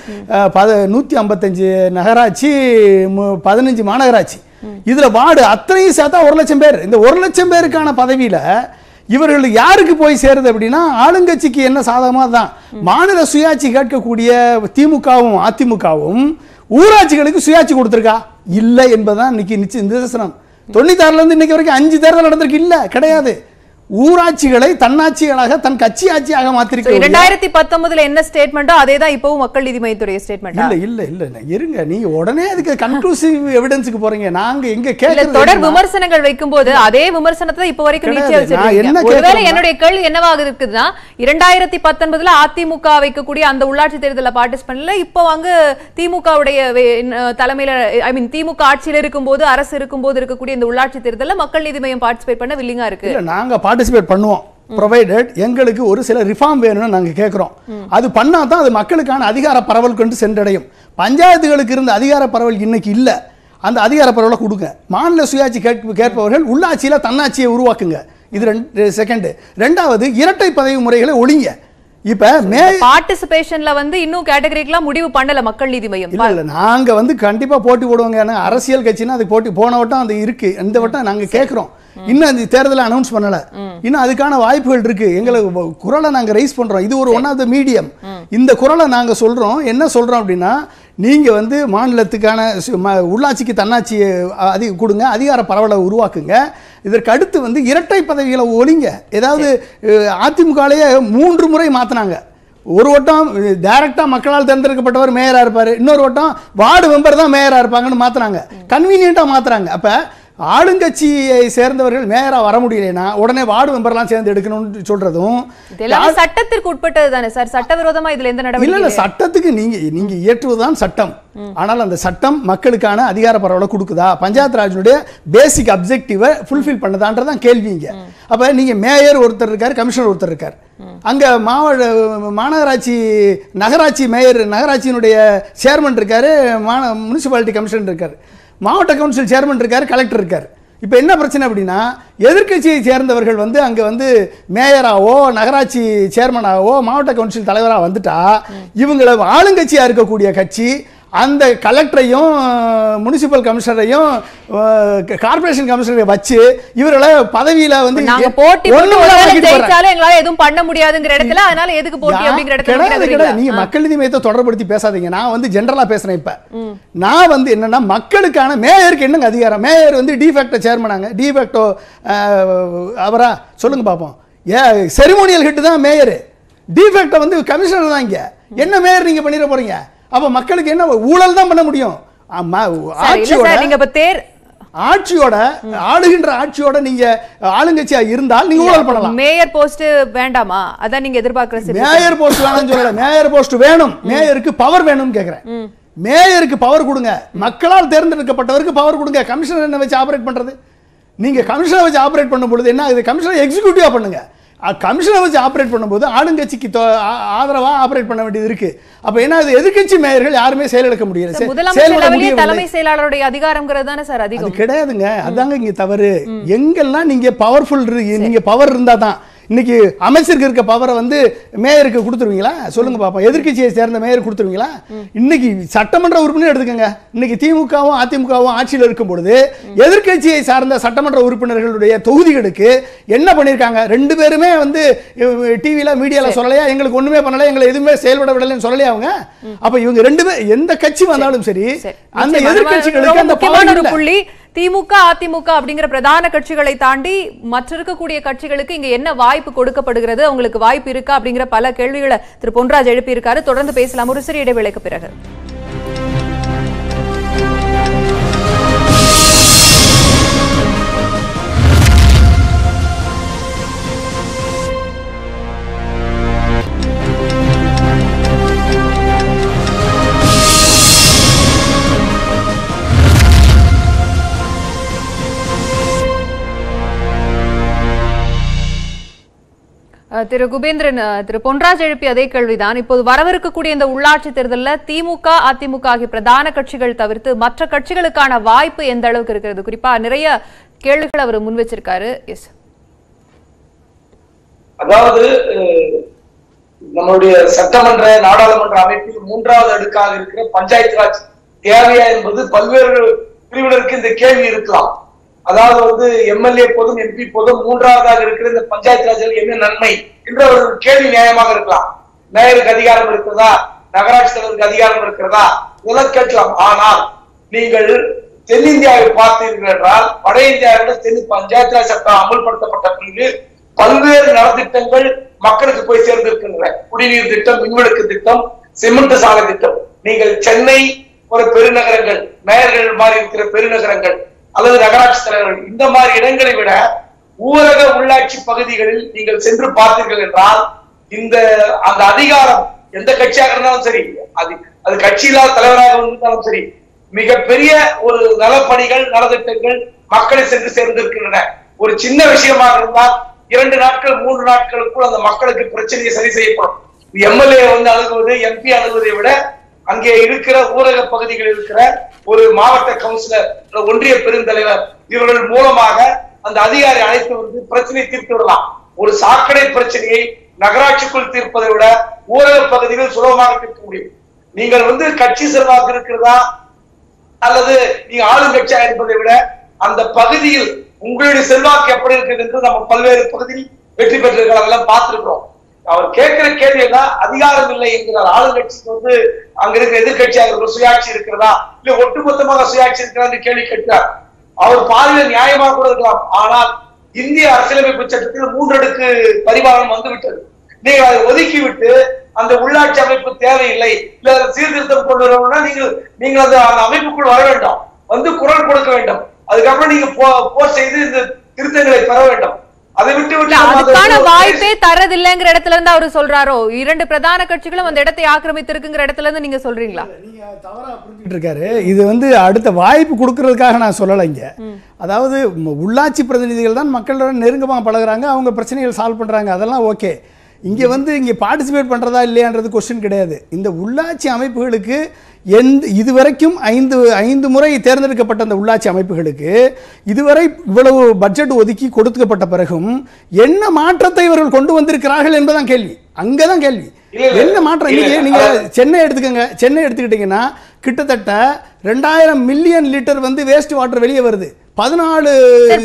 155 நகராட்சி, 15 மாநகராட்சி, இதுல வார்டு அத்தனையும் சேர்த்தா 1 லட்சம் பேர். இந்த 1 லட்சம் பேருக்கான பதவியில இவர்கள் யாருக்கு போய் சேருது அப்படின்னா ஆளுங்கட்சிக்கு என்ன சாதகமாக தான் மாநில சுயாட்சி கேட்கக்கூடிய திமுகவும் அதிமுகவும் ஊராட்சிகளுக்கு சுயாட்சி கொடுத்துருக்கா இல்லை என்பதுதான் இன்னைக்கு நிதர்சனம். 96ல இருந்து இன்னைக்கு வரைக்கும் 5 தேர்தல் நடந்திருக்கு இல்ல கிடையாது. ஊராட்சிகளை தன்னாட்சிகளாக தன் கட்சி ஆட்சியாக மாத்திருக்க 2019 என்ன ஸ்டேட்மெண்டோ அதே தான் இப்பவும் மக்கள் நீதி மையத்துடைய ஸ்டேட்மெண்ட். இல்ல இருங்க, நீங்க உடனே அதுக்கு கன்க்ளூசிவ் எவிடன்ஸ்க்கு போறீங்க. நாங்க எங்க கேக்குறது தொடர் விமர்சனங்கள் வைக்கும்போது அதே விமர்சனத்தை இப்ப வரைக்கும் நிச்சயம். ஒருவேளை என்னுடைய கேள்வி என்னவாக இருக்குதுன்னா 2019 அதிமுக வைக்கக்கூடிய அந்த உள்ளாட்சி தேர்தலில் பார்ட்டிசிபென்ட்ல இப்போ அங்க திமுகவுடைய தலைமையில திமுக ஆட்சியில் இருக்கும்போது அரசு இருக்கும்போது இருக்கக்கூடிய இந்த உள்ளாட்சி தேர்தலில் மக்கள் நீதி மையம் பார்ட்டிசிபேட் பண்ண வில்லிங்கா இருக்கு. நாங்க பார்ட்டிசிபேட் பண்ணுவோம் provided எங்களுக்கு ஒரு சில ரிஃபார்ம் வேணும்னு நாங்க கேட்கிறோம். அது பண்ணா தான் அது மக்களுக்கான அதிகார பரவல் கொண்டு சென்றடையும். பஞ்சாயத்துகளுக்கு இருந்த அதிகார பரவல் இன்னைக்கு இல்ல. அந்த அதிகார பரவலை கொடுங்க. மாநில சுயாட்சி கேட்பவர்கள் உள்ளாட்சியில தன்னாட்சியை உருவாக்குங்க. இது செகண்ட். ரெண்டாவது இரட்டை பதவி முறைகளை ஒழிங்க. இப்ப பார்ட்டிசிபேஷன்ல இன்னும் கேட்டகரிக்கெல்லாம் முடிவு பண்ணல மக்கள் நீதி மையம். இல்ல நாங்க கண்டிப்பா போட்டி போடுவாங்க. ஏன்னா அரசியல் கட்சினா அது போட்டி போன வட்டம் அது இருக்கு. இந்த வட்டம் நாங்க கேட்கிறோம். இன்னும் அந்த தேர்தலை அனௌன்ஸ் பண்ணல. இன்னும் அதுக்கான வாய்ப்புகள் இருக்கு. எங்களுக்கு குரலை நாங்க ரைஸ் பண்றோம். இது ஒரு ஒன் ஆஃப் த மீடியம். இந்த குரலை நாங்க சொல்றோம். என்ன சொல்றோம் அப்படின்னா நீங்க மாநிலத்துக்கான உள்ளாட்சிக்கு தன்னாட்சி கொடுங்க, அதிகார பரவலை உருவாக்குங்க. இதற்கு அடுத்து இரட்டை பதவிகளை ஒழிங்க. ஏதாவது அதிமுகலேயே 3 முறை மாத்தினாங்க. ஒரு வட்டம் டைரக்டா மக்களால் தேர்ந்தெடுக்கப்பட்டவர் மேயரா இருப்பாரு, இன்னொரு வட்டம் வார்டு மெம்பர் தான் மேயரா இருப்பாங்கன்னு மாத்தினாங்க. கன்வீனியன்ட்டா மாத்துறாங்க. அப்ப ஆளுங்கட்சியை சேர்ந்தவர்கள் மேயரா வர முடியலனா உடனே வார்டு மெம்பர்லாம் சேர்ந்து எடுக்கணும்னு சொல்றதும் இதெல்லாம் சட்டத்திற்கு உட்பட்டது தானே சார். சட்டவிரோதமா இதுல எந்த நடவடிக்கை இல்ல. சட்டத்துக்கு நீங்க இயற்றுவதுதான் சட்டம். ஆனால் அந்த சட்டம் மக்களுக்கான அதிகார பரவலை கொடுக்குதா, பஞ்சாயத்து ராஜ்னுடைய பேசிக் அப்ஜெக்டிவை ஃபுல்ஃபில் பண்ணதான்றதான் கேள்விங்க. அப்ப நீங்க மேயர் ஒருத்தர் இருக்காரு, கமிஷனர் ஒருத்தர் இருக்காரு. அங்க மாநகராட்சி நகராட்சி மேயர் நகராட்சியினுடைய சேர்மன் இருக்காரு, முனிசிபாலிட்டி கமிஷனர் இருக்காரு, மாவட்ட கவுன்சில் சேர்மன் இருக்காரு, கலெக்டர் இருக்காரு. இப்போ என்ன பிரச்சனை அப்படின்னா எதிர்க்கட்சியை சேர்ந்தவர்கள் அங்கே மேயராகவோ நகராட்சி சேர்மனாகவோ மாவட்ட கவுன்சில் தலைவராக வந்துட்டா இவங்களை ஆளுங்கட்சியாக இருக்கக்கூடிய கட்சி அந்த கலெக்டரையும் முனிசிபல் கமிஷனரையும் கார்ப்பரேஷன் கமிஷனரை வச்சு இவர்களை பதவியில நாங்க போட்டி ஜெயிச்சாலும் எங்களால எதுவும் பண்ண முடியாதுங்கிற இடத்துல அதனால எதுக்கு போட்டி அப்படிங்கிற இடத்துல நீங்க மக்கள் நீதி மையத்தை தொடர்படுத்தி பேசாதீங்க. நான் ஜெனரலா பேசுறேன். இப்ப நான் என்னன்னா மக்களுக்கான மேயருக்கு என்னங்க அதிகாரம்? Mayor de facto சேர்மனாங்க. டிஃபேக்டோ அவரா சொல்லுங்க பாப்போம். செரிமோனியல் ஹெட் தான் மேயர். டிஃபேக்டோ கமிஷனர் தான். இங்க என்ன மேயர் நீங்க பண்ணிட போறீங்க? அப்ப மக்களுக்கு என்ன ஊழல் தான் பண்ண முடியும்? ஆட்சியோட ஆளுகின்ற ஆட்சியோட நீங்க ஆளுங்கட்சியா இருந்தால் நீங்க ஊழல் பண்ணலாம். மேயர் போஸ்ட் வேண்டாமா? அதான் நீங்க எதிர்பார்க்கற மேயர் போஸ்ட் வேணும்னு சொல்லல. மேயர் போஸ்ட் வேணும். மேயருக்கு பவர் வேணும்னு கேக்குறேன். மேயருக்கு பவர் கொடுங்க. மக்களால் தேர்ந்தெடுக்கப்பட்டவருக்கு பவர் கொடுங்க. கமிஷனர் என்ன வச்சு ஆபரேட் பண்றது? நீங்க கமிஷனர் வச்சு ஆபரேட் பண்ணும் பொழுது என்ன ஆகுது? கமிஷனர் எக்ஸிக்யூட்டிவா பண்ணுங்க. கமிஷனர் வச்சு ஆபரேட் பண்ணும்போது ஆளுங்கட்சிக்கு ஆதரவா ஆபரேட் பண்ண வேண்டியது இருக்கு. அப்ப என்ன எதிர்க்கட்சி மேயர்கள் யாருமே செயலெடுக்க முடியல. தலைமை செயலாளருடைய அதிகாரம்ங்கிறது தானே சார் அதிகம்? கிடையாதுங்க. அதாங்க இங்க தவறு. எங்கெல்லாம் நீங்க பவர்ஃபுல் நீங்க பவர் இருந்தா தான் இன்னைக்கு அமைச்சருக்கு இருக்க பவரை மேயருக்கு கொடுத்துருவீங்களா? சொல்லுங்க பாப்போம். எதிர்க்கட்சியை சேர்ந்த மேயர் கொடுத்துருவீங்களா? இன்னைக்கு சட்டமன்ற உறுப்பினர் எடுத்துக்கங்க. இன்னைக்கு திமுகவும் அதிமுகவும் ஆட்சியில் இருக்கும் பொழுது எதிர்க்கட்சியை சார்ந்த சட்டமன்ற உறுப்பினர்களுடைய தொகுதிகளுக்கு என்ன பண்ணிருக்காங்க? 2 பேருமே டிவில மீடியால சொல்லலையா? எங்களுக்கு ஒண்ணுமே பண்ணல, எங்களை எதுவுமே செயல்பட விடலன்னு சொல்லலையா அவங்க? அப்ப இவங்க 2 பேர் எந்த கட்சி வந்தாலும் சரி அந்த எதிர்க்கட்சிகளுக்கு அந்த பவர் இல்ல. திமுக அதிமுக அப்படிங்கிற பிரதான கட்சிகளை தாண்டி மற்ற இருக்கக்கூடிய கட்சிகளுக்கு இங்க என்ன வாய்ப்பு கொடுக்கப்படுகிறது, அவங்களுக்கு வாய்ப்பு இருக்கா அப்படிங்கிற பல கேள்விகளை திரு பொன்ராஜ் எழுப்பி இருக்காரு. தொடர்ந்து பேசலாம் ஒரு சிறிய இடைவேளைக்கு பிறகு. திரு குபேந்திரன், திரு பொன்ராஜ் எழுப்பி அதே கேள்விதான். இப்போது வரவிருக்கக்கூடிய இந்த உள்ளாட்சி தேர்தலில் திமுக அதிமுக ஆகிய பிரதான கட்சிகள் தவிர்த்து மற்ற கட்சிகளுக்கான வாய்ப்பு எந்த அளவுக்கு இருக்கிறது? குறிப்பா நிறைய கேள்விகள் அவர் முன் வச்சிருக்காரு. எஸ், அதாவது நம்மளுடைய சட்டமன்ற நாடாளுமன்ற அமைப்பில் 3வது அடுக்காக இருக்கிற பஞ்சாயத்து ராஜ் தேவையா என்பது பல்வேறு பிரிவினருக்கு இந்த கேள்வி இருக்கலாம். அதாவது வந்து எம்எல்ஏ போதும் எம்பி போதும் மூன்றாவதாக இருக்கிற இந்த பஞ்சாயத்து ராஜ்கள் என்ன நன்மை என்ற ஒரு கேள்வி நியாயமாக இருக்கலாம். மேயருக்கு அதிகாரம் இருக்கிறதா, நகராட்சி தலைவருக்கு அதிகாரம் இருக்கிறதா, இதெல்லாம் கேட்கலாம். ஆனால் நீங்கள் தென்னிந்தியாவை பார்த்தீர்கள் என்றால் வட இந்தியாவிட பஞ்சாயத்து ராஜ் சட்டம் அமல்படுத்தப்பட்ட பிறகு பல்வேறு நலத்திட்டங்கள் மக்களுக்கு போய் சேர்ந்திருக்கின்றன. குடிநீர் திட்டம், மின்விளக்கு திட்டம், சிமெண்ட் சாலை திட்டம். நீங்கள் சென்னை ஒரு பெருநகரங்கள், மேயர்கள் மாதிரி இருக்கிற பெருநகரங்கள் அல்லது நகராட்சி தலைவர்கள் இந்த மாதிரி இடங்களை விட ஊரக உள்ளாட்சி பகுதிகளில் நீங்கள் சென்று பார்த்தீர்கள் என்றால் அந்த அதிகாரம் எந்த கட்சியாக இருந்தாலும் சரி, அது கட்சி இல்லாத தலைவராக இருந்தாலும் சரி, மிகப்பெரிய ஒரு நலப்பணிகள் நலத்திட்டங்கள் மக்களை சென்று சேர்ந்திருக்கின்றன. ஒரு சின்ன விஷயமாக இருந்தால் 2 நாட்கள் 3 நாட்களுக்குள் அந்த மக்களுக்கு பிரச்சனையை சரி செய்யப்படும். எம்எல்ஏ வந்து அணுகுவது, எம்பி அணுகுவதை விட அங்கே இருக்கிற ஊரக பகுதிகளில் இருக்கிற ஒரு மாவட்ட கவுன்சிலர், ஒன்றிய பெருந்தலைவர் இவர்கள் மூலமாக அந்த அதிகாரி அழைத்து வந்து பிரச்சனையை தீர்த்து விடலாம். ஒரு சாக்கடை பிரச்சனையை நகராட்சிக்குள் தீர்ப்பதை விட ஊரக பகுதிகள் சுலபமாக தீர்க்க முடியும். நீங்கள் வந்து கட்சி செல்வாக்கு இருக்கிறதா அல்லது நீங்க ஆளுங்கட்சியா இருப்பதை விட அந்த பகுதியில் உங்களுடைய செல்வாக்கு எப்படி இருக்குது என்று நம்ம பல்வேறு பகுதியில் வெற்றி பெற்றிருக்கிறோம், அதெல்லாம் பார்த்திருக்கிறோம். அவர் கேட்கிற கேள்வி என்ன, அதிகாரம் இல்லை என்கிறார். ஆளுங்கட்சிக்கு வந்து அங்க இருக்கிற எதிர்கட்சியாக சுயாட்சி இருக்கிறதா இல்ல ஒட்டுமொத்தமாக சுயாட்சி இருக்கிறதா என்று கேள்வி கேட்கிறார். அவர் பார்வையில் நியாயமாக கூட இருக்கலாம். ஆனால் இந்திய அரசியலமைப்பு சட்டத்தில் 3 அடுக்கு பரிமாணம் வந்துவிட்டது. நீங்கள் அதை ஒதுக்கிவிட்டு அந்த உள்ளாட்சி அமைப்பு தேவையில்லை, இல்ல சீர்திருத்தம் கொண்டு வரணும்னா நீங்கள் அந்த அமைப்புக்குள் வர வேண்டும், வந்து குரல் கொடுக்க வேண்டும். அதுக்கப்புறம் நீங்க போர் செய்து இந்த திருத்தங்களை பெற வேண்டும். அதை விட்டு அதுக்கான வாய்ப்பே தரதில்லைங்கிற இடத்துல இருந்து அவரு சொல்றாரோ? 2 பிரதான கட்சிகளும் அந்த இடத்தை ஆக்கிரமித்து இருக்குங்கிற இடத்துல இருந்து நீங்க சொல்றீங்களா? நீங்க தவறா புரிஞ்சுட்டு இருக்காரு. இது வந்து அடுத்த வாய்ப்பு கொடுக்கறதுக்காக நான் சொல்லலை. இங்க அதாவது உள்ளாட்சி பிரதிநிதிகள் தான் மக்களோட நெருங்கமாக பழகுறாங்க, அவங்க பிரச்சனைகள் சால்வ் பண்றாங்க, அதெல்லாம் ஓகே. இங்கே வந்து இங்கே பார்ட்டிசிபேட் பண்ணுறதா இல்லையான்றது கொஸ்டின் கிடையாது. இந்த உள்ளாட்சி அமைப்புகளுக்கு இதுவரைக்கும் 5 முறை தேர்ந்தெடுக்கப்பட்ட அந்த உள்ளாட்சி அமைப்புகளுக்கு இதுவரை இவ்வளவு பட்ஜெட் ஒதுக்கி கொடுக்கப்பட்ட பிறகும் என்ன மாற்றத்தை இவர்கள் கொண்டு வந்திருக்கிறார்கள் என்பதுதான் கேள்வி. அங்கதான் கேள்வி. என்ன மாற்றம்? நீங்க சென்னை எடுத்துக்கிட்டீங்கன்னா கிட்டத்தட்ட 2000 மில்லியன் லிட்டர் வந்து வேஸ்ட் வாட்டர் வெளியே வருது. 14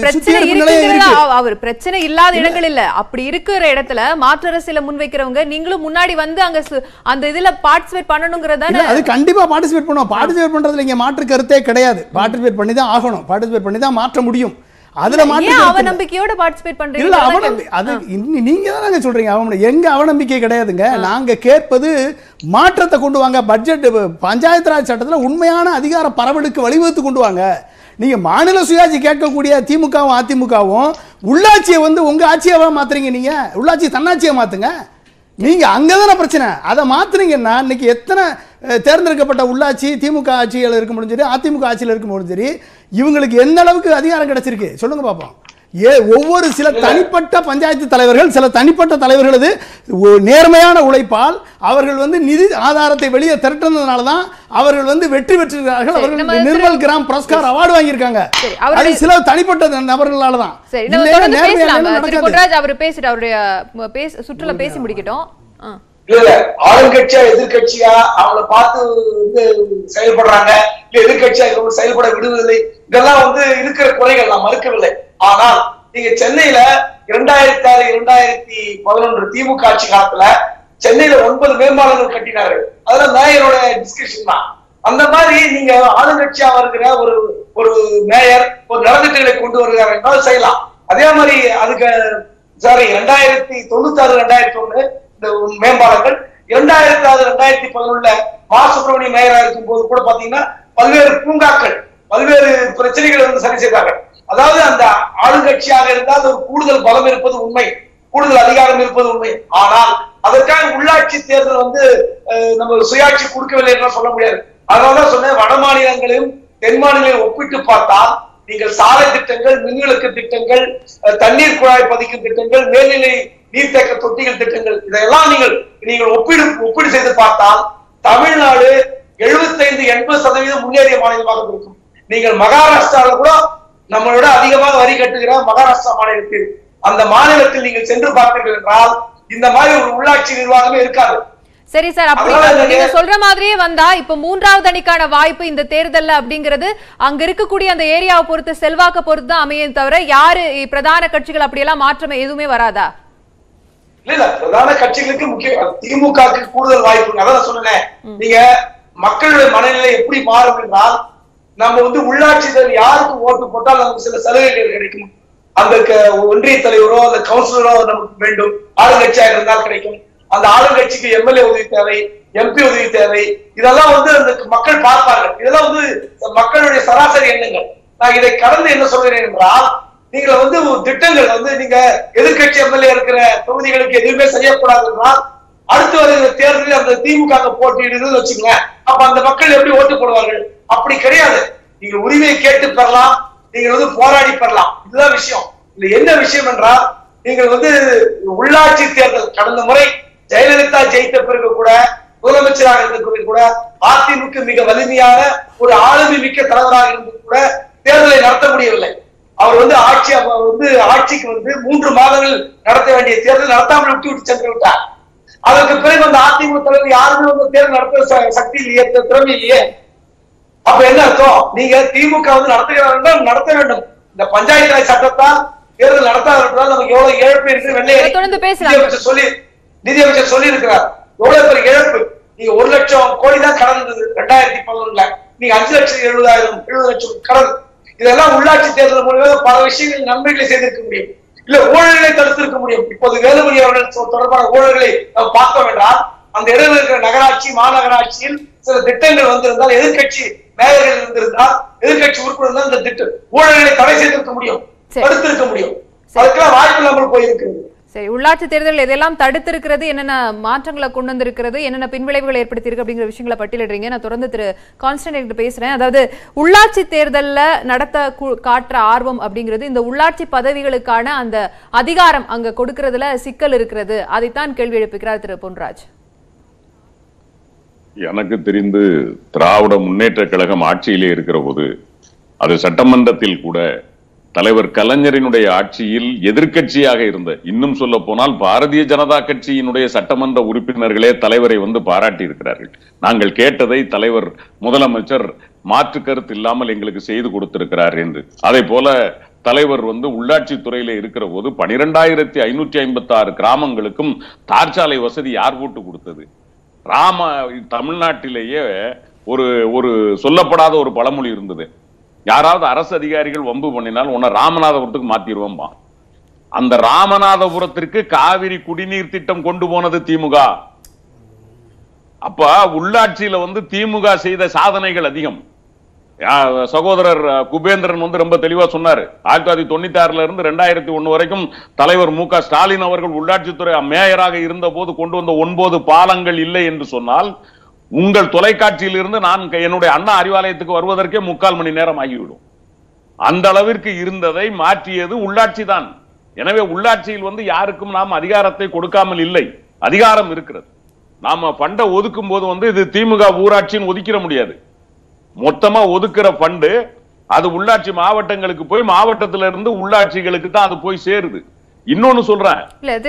அவர் பிரச்சனை இல்லாத இடங்கள் இல்ல, அப்படி இருக்கிற இடத்துல மாற்று அரசியல முன்வைக்கிறவங்க நீங்களும் முன்னாடி வந்து அங்க அந்த இதுல பார்ட்டிசிபேட் பண்ணணும்ங்கறத அது கண்டிப்பா பார்ட்டிசிபேட் பண்ணுவோம். பார்ட்டிசிபேட் பண்றதுல இங்க மாற்று கருத்தே கிடையாது. பார்ட்டிசிபேட் பண்ணி தான் ஆகணும், பார்ட்டிசிபேட் பண்ணி தான் மாற்ற முடியும். அதுல அவநம்பிக்கையோட பார்ட்டிசிபேட் பண்றீங்க. இல்ல அது நீங்க தானங்க சொல்றீங்க. எங்க அவநம்பிக்கை கிடையாதுங்க. நாங்க கேட்பது மாற்றத்தை கொண்டு வாங்க. பட்ஜெட் பஞ்சாயத்து ராஜ் சட்டத்துல உண்மையான அதிகார பரவலுக்கு வழிவகுத்து கொண்டு வாங்க. நீங்க மாநில சுயாட்சி கேட்கக்கூடிய திமுகவும் அதிமுகவும் உள்ளாட்சியை வந்து உங்க ஆட்சியாவா மாத்துறீங்க. நீங்க உள்ளாட்சி தன்னாட்சியை மாத்துங்க. நீங்க அங்கதான பிரச்சனை. அதை மாத்துறீங்கன்னா இன்னைக்கு எத்தனை தேர்ந்தெடுக்கப்பட்ட உள்ளாட்சி திமுக ஆட்சியில் இருக்கும்போது சரி, அதிமுக ஆட்சியில் இருக்கும்போது சரி, இவங்களுக்கு எந்த அளவுக்கு அதிகாரம் கிடைச்சிருக்கு சொல்லுங்க பாப்போம். ஒவ்வொரு சில தனிப்பட்ட பஞ்சாயத்து தலைவர்கள், சில தனிப்பட்ட தலைவர்களது நேர்மையான உழைப்பால் அவர்கள் வந்து நிதி ஆதாரத்தை வெளியே திரட்டினதுனால தான் அவர்கள் வந்து வெற்றி பெற்றிருக்கிறார்கள். அவர்கள் நிர்மல் கிராம் புரஸ்கார் அவார்டு வாங்கியிருக்காங்க. அது சில தனிப்பட்ட நபர்களால தான். அவர் பேசிட்டு அவருடைய சுற்றுலா பேசி முடிக்கட்டும். இல்ல ஆளுங்கட்சியா எதிர்கட்சியா அவங்கள பார்த்து செயல்படுறாங்க, இல்ல எதிர்கட்சியா செயல்பட விடுவதில்லை, இதெல்லாம் வந்து இருக்கிற குறைகள் நான் மறுக்கவில்லை. ஆனால் நீங்க சென்னையில 2006-2011 திமுக ஆட்சி காலத்துல சென்னையில 9 மேம்பாலங்கள் கட்டினாரு. அதெல்லாம் மேயரோட டிஸ்கஷன் தான். அந்த மாதிரி நீங்க ஆளுங்கட்சியா வருகிற ஒரு மேயர் ஒரு நலத்திட்டங்களை கொண்டு வருகிறார் என்றால் செய்யலாம். அதே மாதிரி அதுக்கு 2096-2001 இந்த மேம்பாலங்கள் 2006-2011 மா சுப்பிரமணிய மேயரா இருக்கும் போது கூட பாத்தீங்கன்னா பல்வேறு பூங்காக்கள், பல்வேறு பிரச்சனைகளை வந்து சரி செய்தாங்க. அதாவது அந்த ஆளுங்கட்சியாக இருந்தால் ஒரு கூடுதல் பலம் இருப்பது உண்மை, கூடுதல் அதிகாரம் இருப்பது உண்மை. ஆனால் அதற்காக உள்ளாட்சி தேர்தல் வந்து நம்ம சுயாட்சி கொடுக்கவில்லை என்று சொல்ல முடியாது. அதனாலதான் சொன்னேன், வட மாநிலங்களையும் தென் மாநிலங்களையும் ஒப்பிட்டு பார்த்தால் நீங்கள் சாலை திட்டங்கள், மின்விளக்கு திட்டங்கள், தண்ணீர் குழாய் பதிக்கும் திட்டங்கள், மேல்நிலை நீர்த்தேக்க தொட்டிகள் திட்டங்கள், இதெல்லாம் நீங்கள் ஒப்பீடு செய்து பார்த்தால் தமிழ்நாடு 75-80% முன்னேறிய மாநிலமாக இருக்கும். நீங்கள் மகாராஷ்டிரால கூட நம்மளோட அதிகமாக வரி கட்டுகிற மகாராஷ்டிரா மாநிலத்தில், அந்த மாநிலத்தில் நீங்கள் சென்று பார்த்தீர்கள் என்றால் இந்த மாதிரி ஒரு உள்ளாட்சி நிர்வாகமே இருக்காது. சரி சார், அப்படி நீங்க சொல்ற மாதிரியே வந்தா இப்ப மூன்றாவது அணிக்கான வாய்ப்பு இந்த தேர்தல்ல அப்படிங்கிறது அங்க இருக்கக்கூடிய அந்த ஏரியாவை பொறுத்து செல்வாக்க பொறுத்து தான் அமையும் தவிர யாரு பிரதான கட்சிகள் அப்படியெல்லாம் மாற்றம் எதுவுமே வராதா? இல்ல பிரதான கட்சிகளுக்கு முக்கிய திமுகவுக்கு கூடுதல் வாய்ப்பு. அதான் சொன்னேன், நீங்க மக்களுடைய மனநிலை எப்படி மாறும் என்றால் நம்ம உள்ளாட்சி யாருக்கு ஓட்டு போட்டால் நமக்கு சில சலுகைகள் கிடைக்கும். அந்த ஒன்றிய தலைவரோ அந்த கவுன்சிலரோ நமக்கு வேண்டும். ஆளுங்கட்சியாக இருந்தால் கிடைக்கும். அந்த ஆளுங்கட்சிக்கு எம்எல்ஏ உதவி தேவை, எம்பி உதவி தேவை. இதெல்லாம் அந்த மக்கள் பார்ப்பார்கள். இதெல்லாம் மக்களுடைய சராசரி எண்ணங்கள். நான் இதை கடந்து என்ன சொல்கிறேன் என்றால், நீங்க திட்டங்கள் நீங்க எதிர்கட்சி எம்எல்ஏ இருக்கிற தொகுதிகளுக்கு எதுவுமே செய்யக்கூடாது என்றால் அடுத்து வருகிற தேர்தலில் அந்த திமுக போட்டியிடுன்னு வச்சுக்கோங்க. அப்ப அந்த மக்கள் எப்படி ஓட்டு போடுவார்கள்? அப்படி கிடையாது. நீங்க உரிமையை கேட்டு பெறலாம், நீங்க போராடி பெறலாம். இதுதான் விஷயம். இல்ல என்ன விஷயம் என்றால், நீங்கள் உள்ளாட்சி தேர்தல் கடந்த முறை ஜெயலலிதா ஜெயித்த பிறகு கூட முதலமைச்சராக இருந்த பிறகு கூட அதிமுக மிக வலிமையான ஒரு ஆளுமை மிக்க தலைவராக இருந்து கூட தேர்தலை நடத்த முடியவில்லை. அவர் ஆட்சிக்கு 3 மாதங்கள் நடத்த வேண்டிய தேர்தல் நடத்தாமல் விட்டு சென்று விட்டார். அதற்கு பிறகு அந்த அதிமுக தலைவர் யாருமே தேர்தல் நடத்த சக்தி இல்லையே, திறமை இல்லையே. அப்ப என்ன அர்த்தம்? நீங்க திமுக நடத்துகிறார்கள், நடத்த வேண்டும். இந்த பஞ்சாயத்து ராஜ் சட்டத்தால் தேர்தல் நடத்தாததால் நமக்கு எவ்வளவு இழப்பு இருக்கு நிதியமைச்சர் சொல்லி இருக்கிறார். எவ்வளவு பெரிய இழப்பு. நீங்க 1 லட்சம் கோடி தான் கடன் இருந்தது 2011. நீங்க 5,70,000 கடன். இதெல்லாம் உள்ளாட்சி தேர்தல் மூலமாக பல விஷயங்கள் நன்மைகளை செய்திருக்க முடியும். இல்ல ஊழல்களை தடுத்திருக்க முடியும். இப்போது வேலுமணி அவர்கள் தொடர்பான ஊழல்களை நாம் பார்த்தோம் என்றால், அந்த இடத்தில் இருக்கிற நகராட்சி மாநகராட்சியில் சில திட்டங்கள் வந்திருந்தால், எதிர்கட்சி மேயர்கள் இருந்திருந்தால், எதிர்கட்சி உறுப்பினர் இந்த திட்டம் ஊழல்களை தடை செய்திருக்க முடியும், தடுத்திருக்க முடியும். அதுக்கெல்லாம் வாய்ப்பு இல்லாமல் போயிருக்கிறது. சரி, உள்ளாட்சி தேர்தல் எதெல்லாம் தடுத்திருக்கிறது, என்னென்ன மாற்றங்களை கொண்டு வந்திருக்கிறது, என்னென்ன பின்விளைவுகள் ஏற்படுத்தியிருக்கு அப்படிங்கிற விஷயங்களை பட்டியலிடுறீங்க. நான் தொடர்ந்து திரு கான்ஸ்டன்ட் பேசுறேன். அதாவது உள்ளாட்சி தேர்தல்ல நடத்த காட்டுற ஆர்வம் அப்படிங்கிறது இந்த உள்ளாட்சி பதவிகளுக்கான அந்த அதிகாரம் அங்க கொடுக்கறதுல சிக்கல் இருக்கிறது, அதைத்தான் கேள்வி எழுப்புகிறார் திரு பொன்ராஜ். எனக்கு தெரிந்து திராவிட முன்னேற்ற கழகம் ஆட்சியிலே இருக்கிற போது அது சட்டமன்றத்தில் கூட தலைவர் கலைஞரினுடைய ஆட்சியில் எதிர்கட்சியாக இருந்த, இன்னும் சொல்ல போனால் பாரதிய ஜனதா கட்சியினுடைய சட்டமன்ற உறுப்பினர்களே தலைவரை பாராட்டி இருக்கிறார்கள். நாங்கள் கேட்டதை தலைவர் முதலமைச்சர் மாற்று கருத்து இல்லாமல் எங்களுக்கு செய்து கொடுத்திருக்கிறார் என்று. அதே போல தலைவர் உள்ளாட்சி துறையில இருக்கிற போது 12,556 கிராமங்களுக்கும் தார்ச்சாலை வசதி யார் போட்டு கொடுத்தது? தமிழ்நாட்டிலேயே ஒரு சொல்லப்படாத ஒரு பழமொழி இருந்தது. யாராவது அரசு அதிகாரிகள் வம்பு பண்ணினால் உன்னை ராமநாதபுரத்துக்கு மாத்திருவோம். அந்த ராமநாதபுரத்திற்கு காவிரி குடிநீர் திட்டம் கொண்டு போனது திமுக. அப்ப உள்ளாட்சியில திமுக செய்த சாதனைகள் அதிகம். சகோதரர் குபேந்திரன் ரொம்ப தெளிவா சொன்னாரு. 1996 இருந்து 2001 வரைக்கும் தலைவர் மு.க. ஸ்டாலின் அவர்கள் உள்ளாட்சித்துறை மேயராக இருந்த போது கொண்டு வந்த 9 பாலங்கள் இல்லை என்று சொன்னால், உங்கள் தொலைக்காட்சியில் இருந்து நான் என்னுடைய அண்ணா அறிவாலயத்துக்கு வருவதற்கே 3/4 மணி நேரம் ஆகிவிடும். அந்த அளவிற்கு இருந்ததை மாற்றியது உள்ளாட்சி தான். எனவே உள்ளாட்சியில் யாருக்கும் நாம் அதிகாரத்தை கொடுக்காமல் இல்லை, அதிகாரம் இருக்கிறது. நாம பண்டை ஒதுக்கும் போது இது திமுக ஊராட்சின்னு ஒதுக்கிட முடியாது. மொத்தமா ஒதுக்குற ஃபண்டு அது உள்ளாட்சி மாவட்டங்களுக்கு போய் மாவட்டத்தில இருந்து உள்ளாட்சிகளுக்கு தான் அது போய் சேருது. இன்னொன்னு சொல்றேன்,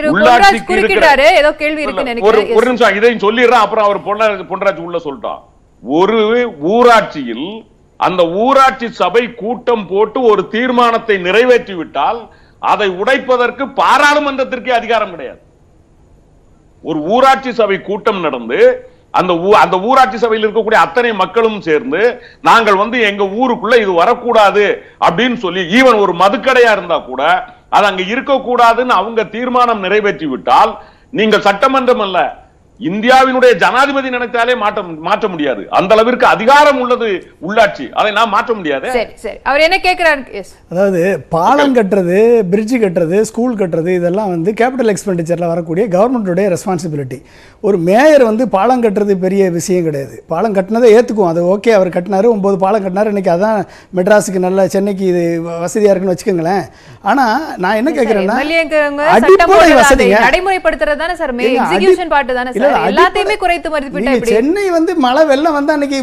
ஒரு நிமிஷம் இதையும் சொல்லிடுறேன், அப்புறம் அவர் பொன்ராஜ் உள்ள சொல்லிட்டான். ஒரு ஊராட்சியில் அந்த ஊராட்சி சபை கூட்டம் போட்டு ஒரு தீர்மானத்தை நிறைவேற்றி விட்டால் அதை உடைப்பதற்கு பாராளுமன்றத்திற்கே அதிகாரம் கிடையாது. ஒரு ஊராட்சி சபை கூட்டம் நடந்து அந்த ஊராட்சி சபையில் இருக்கக்கூடிய அத்தனை மக்களும் சேர்ந்து நாங்கள் எங்க ஊருக்குள்ள இது வரக்கூடாது அப்படின்னு சொல்லி, ஈவன் ஒரு மதுக்கடையா இருந்தா கூட அது அங்க இருக்கக்கூடாதுன்னு அவங்க தீர்மானம் நிறைவேற்றி விட்டால், நீங்கள் சட்டமன்றம் அல்ல, இந்தியாவினுடைய ஜனாதிபதி நினைத்தாலே மாற்ற முடியாது. அந்த அளவிற்கு அதிகாரம் உள்ளது உள்ளாட்சி, அதை நாம் மாற்ற முடியாது. அவர் என்ன கேட்கிறார்? அதாவது பாலம் கட்டுறது, பிரிட்ஜ் கட்டுறது, ஸ்கூல் கட்டுறது இதெல்லாம் கேபிட்டல் எக்ஸ்பெண்டிச்சர்ல வரக்கூடிய கவர்மெண்ட்டுடைய ரெஸ்பான்சிபிலிட்டி. ஒரு மேயர் பாலம் கட்டுறது பெரிய விஷயம் கிடையாது. பாலம் கட்டினதை ஏற்றுக்குவோம், அது ஓகே, அவர் கட்டினாரு, 9 பாலம் கட்டினாரு. இன்னைக்கு அதான் மெட்ராஸுக்கு நல்ல, சென்னைக்கு இது வசதியா இருக்குன்னு வச்சுக்கோங்களேன். ஆனா நான் என்ன கேட்கிறேன்னா, அடிப்படை வசதி நடைமுறைப்படுத்துறது தானே சார், எக்ஸிகியூஷன் பார்ட் தானே சார். எல்லாத்தையுமே குறைத்து மதிப்பிட்டா எப்படி? சென்னை மழை வெள்ளம் வந்தா அன்னைக்கு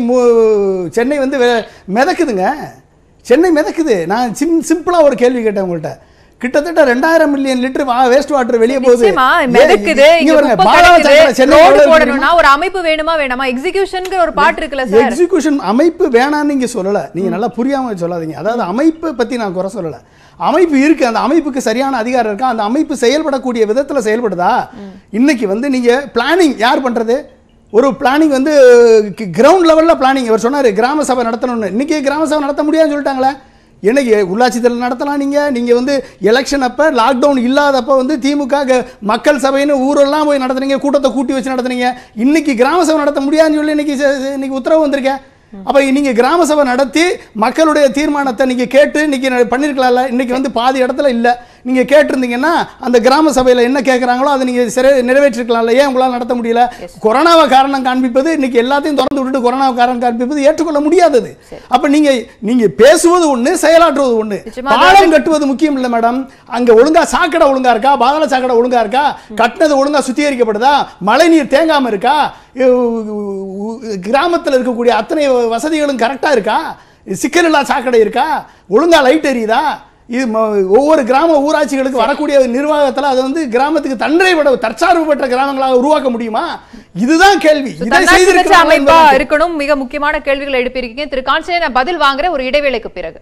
சென்னை மிதக்குதுங்க. சென்னை மிதக்குது. நான் சிம்பிளா ஒரு கேள்வி கேட்டேன் உங்கள்கிட்ட. கிட்டத்தட்ட 2000 மில்லியன் லிட்டர் வேஸ்ட் வாட்டர் வெளியே போகுது. நிச்சயமா மிதக்குது. இங்க குப்பை கிடக்குது. ரோடு போடணும்னா ஒரு அமைப்பு வேணுமா வேணாமா? எக்ஸிகியூஷன்ங்கிற ஒரு பார்ட் இருக்குல்ல சார். எக்ஸிகியூஷன் அமைப்பு வேணான்னு நீங்க சொல்லல. நீங்க நல்லா புரியாம சொல்லாதீங்க. அதாவது அமைப்பு பத்தி நான் குறை சொல்லல. அமைப்பு இருக்கு. அந்த அமைப்புக்கு சரியான அதிகாரம் இருக்கா? அந்த அமைப்பு செயல்படக்கூடிய விதத்துல செயல்படுதா? இன்னைக்கு வந்து நீங்க பிளானிங் யார் பண்றது? ஒரு பிளானிங் வந்து கிரவுண்ட் லெவல்ல பிளானிங். அவர் சொன்னாரு கிராம சபை நடத்தணும்னு. இன்னைக்கு கிராம சபை நடத்த முடியாதுன்னு சொல்லிட்டாங்களே. என்னைக்கு உள்ளாட்சி தேர்தல் நடத்தலாம். நீங்க வந்து எலெக்ஷன் அப்ப லாக்டவுன் இல்லாதப்ப வந்து திமுக மக்கள் சபைன்னு ஊரெல்லாம் போய் நடத்துறீங்க, கூட்டத்தை கூட்டி வச்சு நடத்துறீங்க. இன்னைக்கு கிராம சபை நடத்த முடியாதுன்னு சொல்லி இன்னைக்கு உத்தரவு வந்திருக்கேன். அப்ப நீங்க கிராம சபை நடத்தி மக்களுடைய தீர்மானத்தை நீங்க கேட்டு இன்னைக்கு பண்ணிருக்கலாம்ல. இன்னைக்கு வந்து பாதி இடத்துல இல்ல. நீங்க கேட்டிருந்தீங்கன்னா அந்த கிராம சபையில என்ன கேட்கறாங்களோ அதை நீங்க நிறைவேற்றிருக்கலாம்ல. ஏன் உங்களால் நடத்த முடியல? கொரோனாவை காரணம் காண்பிப்பது, இன்னைக்கு எல்லாத்தையும் திறந்து விட்டுட்டு கொரோனாவை காரணம் காண்பிப்பது ஏற்றுக்கொள்ள முடியாதது. அப்ப நீங்க பேசுவது ஒண்ணு, செயலாற்றுவது ஒண்ணு. பாலம் கட்டுவது முக்கியம் இல்ல மேடம். அங்க ஒழுங்கா சாக்கடை ஒழுங்கா இருக்கா? பாதாள சாக்கடை ஒழுங்கா இருக்கா? கட்டினது ஒழுங்கா சுத்திகரிக்கப்படுதா? மழை நீர் தேங்காம இருக்கா? கிராமத்தில் இருக்கக்கூடிய அத்தனை வசதிகளும் கரெக்டா இருக்கா? சிக்கல் இல்லா சாக்கடை இருக்கா? ஒழுங்கா லைட் எரியுதா? இது ஒவ்வொரு கிராம ஊராட்சிகளுக்கு வரக்கூடிய நிர்வாகத்தில் அதை வந்து கிராமத்துக்கு தன்னை விட தற்சார்பு பெற்ற கிராமங்களாக உருவாக்க முடியுமா? இதுதான் கேள்வி. அமைப்பா இருக்கணும். மிக முக்கியமான கேள்விகளை எழுப்பியிருக்கீங்க திரு கான்ஸ்டன்டைன். நான் பதில் வாங்குற ஒரு இடைவேளைக்கு பிறகு.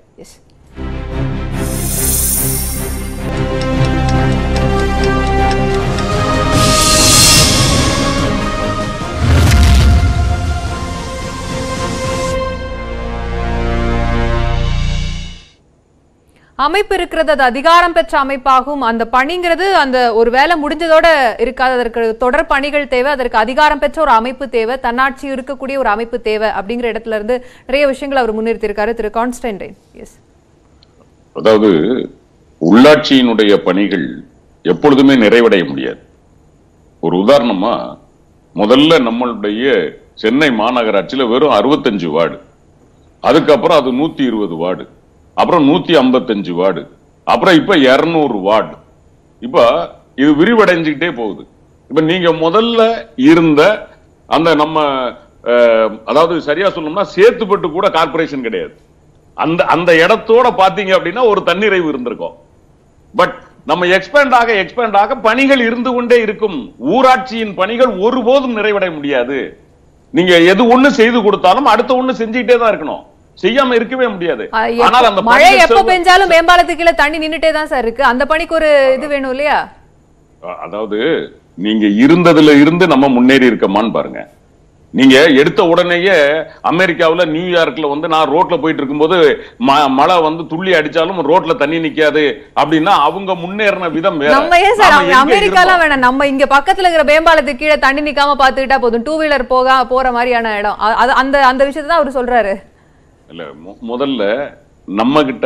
அமைப்பு இருக்கிறது, அது அதிகாரம் பெற்ற அமைப்பாகும். அந்த பணிங்கிறது அந்த ஒரு வேலை முடிஞ்சதோட இருக்காது. அதற்கு தொடர் பணிகள் தேவை. அதற்கு அதிகாரம் பெற்ற ஒரு அமைப்பு தேவை. தன்னாட்சி இருக்கக்கூடிய ஒரு அமைப்பு தேவை. அப்படிங்கிற இடத்துல இருந்து நிறைய விஷயங்கள் அவர் முன்னிறுத்தியிருக்காரு திரு கான்ஸ்டன்டைன். எஸ், அதாவது உள்ளாட்சியினுடைய பணிகள் எப்பொழுதுமே நிறைவடைய முடியாது. ஒரு உதாரணமா, முதல்ல நம்மளுடைய சென்னை மாநகராட்சியில வெறும் 65 வார்டு, அதுக்கப்புறம் அது 120 வார்டு, அப்புறம் 155 வார்டு, அப்புறம் இப்ப 200 வார்டு. இப்ப இது விரிவடைஞ்சுக்கிட்டே போகுது. இப்ப நீங்க முதல்ல இருந்த அந்த நம்ம அதாவது சரியா சொல்லணும்னா சேத்துப்பட்டு கூட கார்பரேஷன் கிடையாது. அந்த இடத்தோட பாத்தீங்க அப்படின்னா ஒரு தன்னிறைவு இருந்திருக்கும். பட் நம்ம எக்ஸ்பேண்ட் ஆக பணிகள் இருந்து கொண்டே இருக்கும். ஊராட்சியின் பணிகள் ஒருபோதும் நிறைவடைய முடியாது. நீங்க எது ஒண்ணு செய்து கொடுத்தாலும் அடுத்த ஒண்ணு செஞ்சுக்கிட்டே தான் இருக்கணும். செய்யாம இருக்கவே முடியாது. ஆனால் அந்த மழை எப்ப பெஞ்சாலும் மேம்பாலத்துக்கு கீழே தண்ணி நின்னுட்டே தான் சார் இருக்கு. அந்த பணிக்கு ஒரு இது வேணும் இல்லையா? அதாவது நீங்க இருந்ததுல இருந்து நம்ம முன்னேறி இருக்கமான்னு பாருங்க. நீங்க எடுத்த உடனேயே அமெரிக்காவில் நியூயார்க்ல வந்து நான் ரோட்ல போயிட்டு இருக்கும்போது மழை வந்து துள்ளி அடிச்சாலும் ரோட்ல தண்ணி நிக்காது அப்படின்னா அவங்க முன்னேறின விதம் வேற. நம்ம ஏன் சார் அமெரிக்காலாம் வேணாம், நம்ம இங்க பக்கத்துல இருக்கிற மேம்பாலத்துக்கு கீழே தண்ணி நிக்காம பாத்துக்கிட்டா போதும். 2 வீலர் போற மாதிரியான இடம். அந்த விஷயத்தை தான் அவர் சொல்றாரு. இல்ல, முதல்ல நம்ம கிட்ட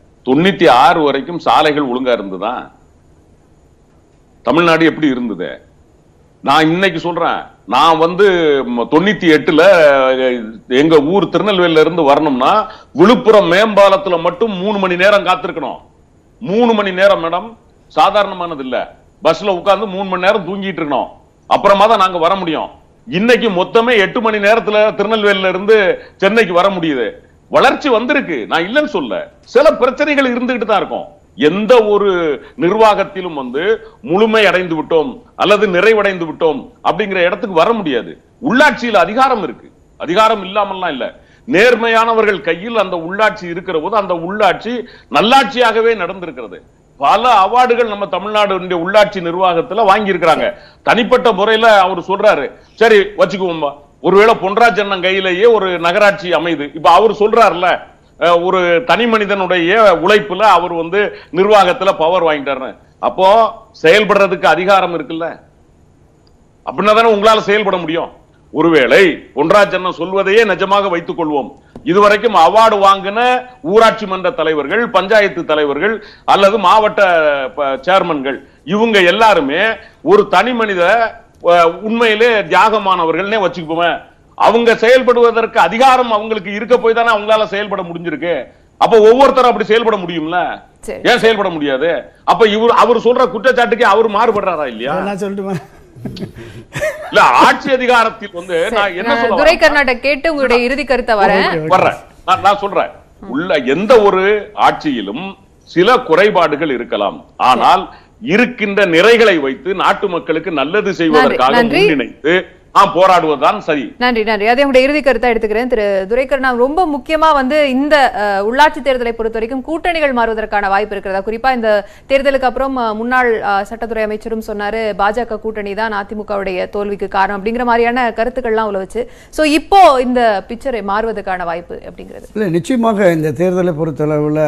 96 வரைக்கும் சாலைகள் ஒழுங்கா இருந்துதான். தமிழ்நாடு எப்படி இருந்தது? நான் இன்னைக்கு சொல்றேன், நான் வந்து 98ல எங்க ஊர் திருநெல்வேலியில இருந்து வரணும்னா விழுப்புரம் மேம்பாலத்துல மட்டும் 3 மணி நேரம் காத்திருக்கணும். 3 மணி நேரம் மேடம், சாதாரணமானது இல்ல. பஸ்ல உட்கார்ந்து 3 மணி நேரம் தூங்கிட்டு இருக்கணும், அப்புறமா தான் நாங்க வர முடியும். இன்னைக்கு மொத்தமே 8 மணி நேரத்துல திருநெல்வேலியில இருந்து சென்னைக்கு வர முடியுது. வளர்ச்சி வந்திருக்கு, நான் இல்லைன்னு சொல்ல. சில பிரச்சனைகள் இருந்துகிட்டு தான் இருக்கும். எந்த ஒரு நிர்வாகத்திலும் வந்து முழுமை அடைந்து விட்டோம் அல்லது நிறைவடைந்து விட்டோம் அப்படிங்கிற இடத்துக்கு வர முடியாது. உள்ளாட்சியில் அதிகாரம் இருக்கு, அதிகாரம் இல்லாமல்லாம் இல்ல. நேர்மையானவர்கள் கையில் அந்த உள்ளாட்சி இருக்கிற போது அந்த உள்ளாட்சி நல்லாட்சியாகவே நடந்திருக்கிறது. பல அவார்டுகள் நம்ம தமிழ்நாடு உள்ளாட்சி நிர்வாகத்துல வாங்கி இருக்கிறாங்க. தனிப்பட்ட முறையில அவர் சொல்றாரு, சரி வச்சுக்குவோம், ஒருவேளை பொன்ராஜ் அண்ணன் கையிலேயே ஒரு நகராட்சி அமைது. இப்ப அவர் சொல்றாருல, ஒரு தனி மனிதனுடைய உழைப்புல அவர் வந்து நிர்வாகத்துல பவர் வாங்கிட்டாரு. அப்போ செயல்படுறதுக்கு அதிகாரம் இருக்குல்ல, அப்படின்னா தானே உங்களால செயல்பட முடியும். ஒருவேளை பொன்ராஜ் அண்ணன் சொல்வதையே நிஜமாக வைத்துக் கொள்வோம், இதுவரைக்கும் அவார்டு வாங்கின ஊராட்சி மன்ற தலைவர்கள், பஞ்சாயத்து தலைவர்கள் அல்லது மாவட்ட சேர்மன்கள் இவங்க எல்லாருமே ஒரு தனி மனித உண்மையிலே தியாகமானவர்கள்னே வச்சுக்குவோமே. அவங்க செயல்படுவதற்கு அதிகாரம் அவங்களுக்கு இருக்க போய் தானே அவங்களால செயல்பட முடிஞ்சிருக்கு. அப்ப ஒவ்வொருத்தரும் அப்படி செயல்பட முடியும்ல, ஏன் செயல்பட முடியாது? அப்ப அவர் சொல்ற குற்றச்சாட்டுக்கு அவர் மாறுபடுறாரா இல்லையா? இல்ல, ஆட்சி அதிகாரத்தில் வந்து நான் என்ன சொல்றேன், துரை கர்நாடக கேட்டு உங்களுடைய இறுதி கருத்தை வர்றேன். நான் சொல்றேன், உள்ள எந்த ஒரு ஆட்சியிலும் சில குறைபாடுகள் இருக்கலாம். ஆனால் இருக்கின்ற நிறைகளை வைத்து நாட்டு மக்களுக்கு நல்லது செய்வதற்காக முன்னிணைத்து போராடுவதுதான் சரி. நன்றி நன்றி. அதே உங்களுடைய இறுதி கருத்தை எடுத்துக்கிறேன். திரு துரைக்கண்ணன், ரொம்ப முக்கியமா இந்த உள்ளாட்சி தேர்தலை பொறுத்த வரைக்கும் கூட்டணிகள் மாறுவதற்கான வாய்ப்பு இருக்கிறதா? குறிப்பா இந்த தேர்தலுக்கு அப்புறம் முன்னாள் சட்டத்துறை அமைச்சரும் சொன்னாரு பாஜக கூட்டணி தான் அதிமுகவுடைய தோல்விக்கு காரணம் அப்படிங்கிற மாதிரியான கருத்துக்கள்லாம் உலவுச்சு. சோ இப்போ இந்த பிக்சரை மாறுவதற்கான வாய்ப்பு அப்படிங்கிறது இல்லை, நிச்சயமாக இந்த தேர்தலை பொறுத்தளவில்